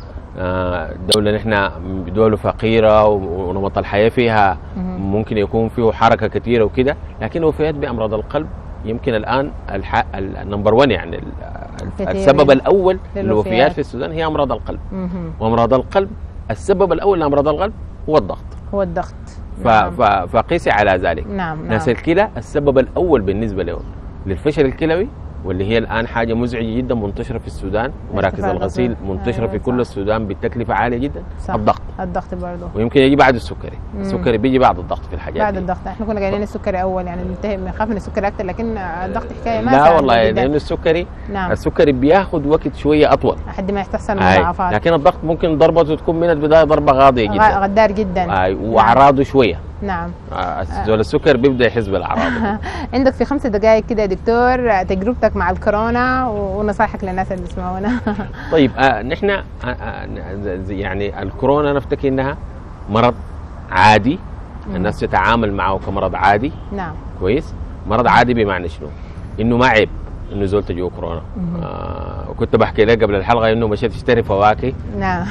دولة نحن دولة فقيرة ونمط الحياة فيها ممكن يكون فيه حركة كثيرة وكده، لكن الوفيات بأمراض القلب يمكن الآن النمبر ون، يعني السبب الأول للوفيات في السودان هي أمراض القلب. وأمراض القلب السبب الأول لأمراض القلب هو الضغط. هو الضغط. نعم. فقيسي على ذلك. نعم. ناس نعم. الكلى السبب الأول بالنسبة لهم للفشل الكلوي، واللي هي الآن حاجة مزعجة جدا منتشرة في السودان، ومراكز الغسيل منتشرة أيوة في كل السودان بتكلفة عالية جدا. صح. الضغط. الضغط برضه. ويمكن يجي بعد السكري. مم. السكري بيجي بعد الضغط في الحاجات بعد دي. الضغط. احنا كنا قايلين السكري أول، يعني ننتهي بنخاف من السكري أكثر، لكن الضغط حكاية ما لا والله، لأن السكري نعم. السكري بياخذ وقت شوية أطول لحد ما يحصل مضاعفات، لكن الضغط ممكن ضربته تكون من البداية ضربة غاضية جدا، غدار جدا. آه. وأعراضه نعم. شوية. نعم. زول السكر بيبدا يحس بالاعراض. عندك في خمس دقائق كده يا دكتور تجربتك مع الكورونا ونصائحك للناس اللي بيسمعونا. طيب آه نحن آه آه يعني الكورونا نفتكر انها مرض عادي، مم. الناس تتعامل معه كمرض عادي. نعم. كويس. مرض عادي بمعنى شنو؟ انه ما عيب انه زول تجيه كورونا. آه وكنت بحكي لك قبل الحلقه انه مشيت اشتري فواكه. نعم.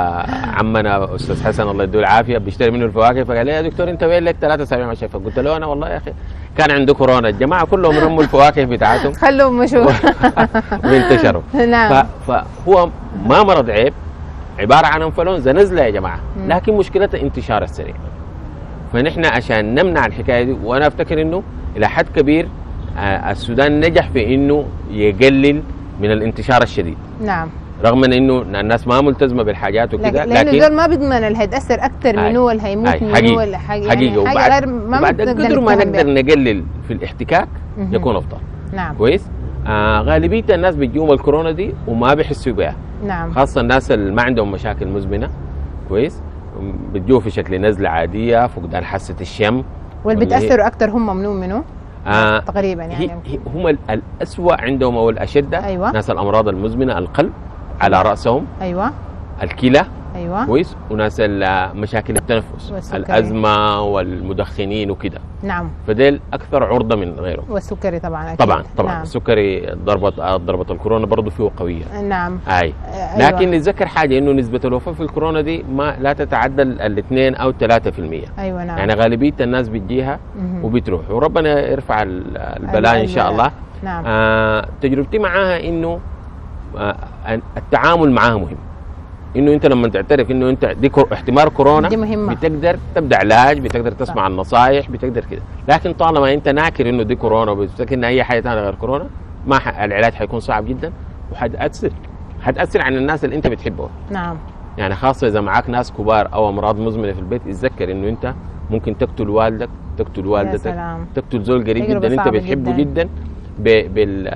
فعمنا استاذ حسن الله يديه العافيه بيشتري منه الفواكه، فقال لي يا دكتور انت وين لك ثلاثة اسابيع ما شايفك؟ قلت له انا والله يا اخي كان عنده كورونا، الجماعه كلهم رموا الفواكه بتاعتهم خلوهم مشوا وانتشروا. نعم. فهو ما مرض عيب، عباره عن انفلونزا نزله يا جماعه، لكن مشكلتها انتشار السريع. فنحن عشان نمنع الحكايه دي، وانا افتكر انه الى حد كبير السودان نجح في انه يقلل من الانتشار الشديد. نعم. رغم من انه الناس ما ملتزمه بالحاجات وكذا، لكن لانه دول ما بيضمن اللي هيتاثر اكثر من هو اللي هيموت من هو اللي حقيقي حقيقي. يعني حاجه غير ما بعد قدر ما نقدر نقلل في الاحتكاك يكون افضل. نعم. كويس. آه غالبيه الناس بتجيهم الكورونا دي وما بيحسوا بها. نعم. خاصه الناس اللي ما عندهم مشاكل مزمنه. كويس. بتجوه في شكل نزله عاديه، فقدان حاسه الشم، واللي بيتاثروا اكثر هم ممنوع منه. آه تقريبا يعني هم الأسوأ عندهم او الاشد. أيوة. ناس الامراض المزمنه، القلب على راسهم. ايوه. الكلى. ايوه. كويس. وناس مشاكل التنفس، والسكري. الازمه والمدخنين وكده. نعم. فديل اكثر عرضه من غيرهم. والسكري طبعا أكيد. طبعا طبعا. نعم. السكري ضربه ضربه الكورونا برضه فيه قويه. نعم. اي. أيوة. لكن نتذكر حاجه انه نسبه الوفاه في الكورونا دي ما لا تتعدى الاثنين او ثلاثة في المية. ايوه نعم. يعني غالبيه الناس بتجيها وبتروح، وربنا يرفع البلاء ان شاء الله. نعم. آه تجربتي معاها انه آه التعامل معاها مهم. انه انت لما تعترف انه انت دي احتمال كورونا دي مهمة. بتقدر تبدا علاج، بتقدر تسمع صح. النصائح، بتقدر كده. لكن طالما انت ناكر انه دي كورونا وبتفتكر ان اي حاجه ثانيه غير كورونا، ما العلاج حيكون صعب جدا وحتاثر حتاثر عن الناس اللي انت بتحبهم. نعم. يعني خاصه اذا معاك ناس كبار او امراض مزمنه في البيت، اتذكر انه انت ممكن تقتل والدك، تقتل والدتك، تقتل زول قريب جدا انت بتحبه جدا, جداً ب... بال...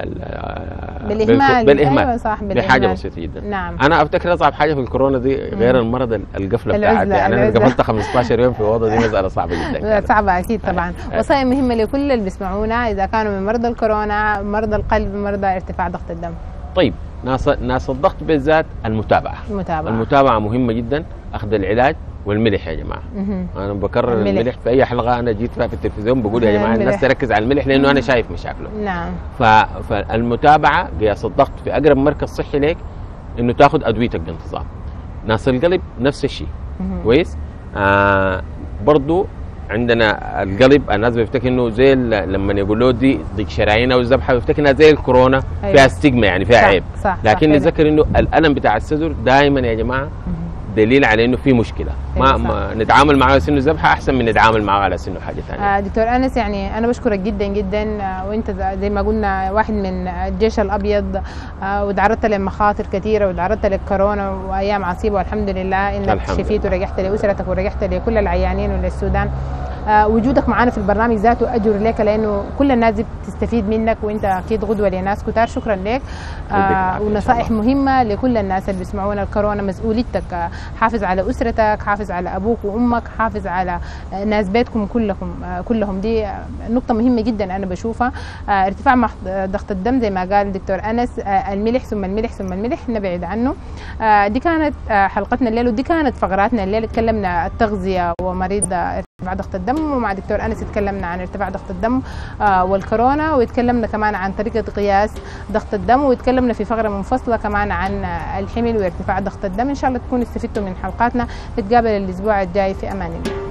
بالاهمال بالاهمال أيوة صح بحاجه بسيطه جدا. نعم. انا افتكر اصعب حاجه في الكورونا دي غير المرض القفله بتاعتي، يعني انا قفلت خمستاشر يوم في اوضه، دي مساله صعبه جدا. صعبه اكيد طبعا. وصايا مهمه لكل اللي بيسمعونا اذا كانوا من مرضى الكورونا، مرضى القلب، مرضى ارتفاع ضغط الدم. طيب ناس ناس الضغط بالذات المتابعه. المتابعه المتابعه مهمه جدا، اخذ العلاج والملح يا جماعه. مه. انا بكرر الملح. الملح في اي حلقه انا جيت فيها في التلفزيون بقول يا جماعه الناس تركز على الملح لانه انا شايف مشاكله. نعم. ف... فالمتابعه قياس الضغط في اقرب مركز صحي لك، انه تاخذ ادويتك بانتظام. ناس القلب نفس الشيء. كويس. آه برضو عندنا القلب الناس بيفتكر انه زي لما يقول له دي ضيق شرايين او الذبحه بيفتكر انها زي الكورونا. أيوة. فيها ستيغما يعني فيها صح عيب. صح لكن نتذكر انه الالم بتاع الصدر دائما يا جماعه دليل على انه في مشكله. ما, ما نتعامل معه على سنه ذبحه احسن من نتعامل معه على سنه حاجه ثانيه. آه دكتور انس، يعني انا بشكرك جدا جدا، آه وانت زي ما قلنا واحد من الجيش الابيض، آه وتعرضت لمخاطر كثيره وتعرضت للكورونا وايام عصيبه، والحمد لله انك شفيت ورجعت لاسرتك ورجعت لكل العيانين وللسودان. آه وجودك معنا في البرنامج ذاته اجر لك، لانه كل الناس دي بتستفيد منك، وانت اكيد غدوه لناس كتار. شكرا لك. آه ونصائح مهمه لكل الناس اللي بيسمعونا. الكورونا مسؤوليتك، آه حافظ على اسرتك، حافظ على ابوك وامك، حافظ على آه ناس بيتكم كلكم آه كلهم. دي آه نقطه مهمه جدا انا بشوفها. آه ارتفاع ضغط الدم زي ما قال الدكتور انس، آه الملح ثم الملح ثم الملح نبعد عنه. آه دي كانت آه حلقتنا الليل، ودي كانت فقراتنا الليل. تكلمنا التغذيه ومريض ارتفاع ضغط الدم، ومع دكتور انس تكلمنا عن ارتفاع ضغط الدم آه والكورونا، وتكلمنا كمان عن طريقه قياس ضغط الدم، وتكلمنا في فقره منفصله كمان عن الحمل وارتفاع ضغط الدم. ان شاء الله تكونوا استفدتوا من حلقاتنا. نتقابل الاسبوع الجاي في امان الله.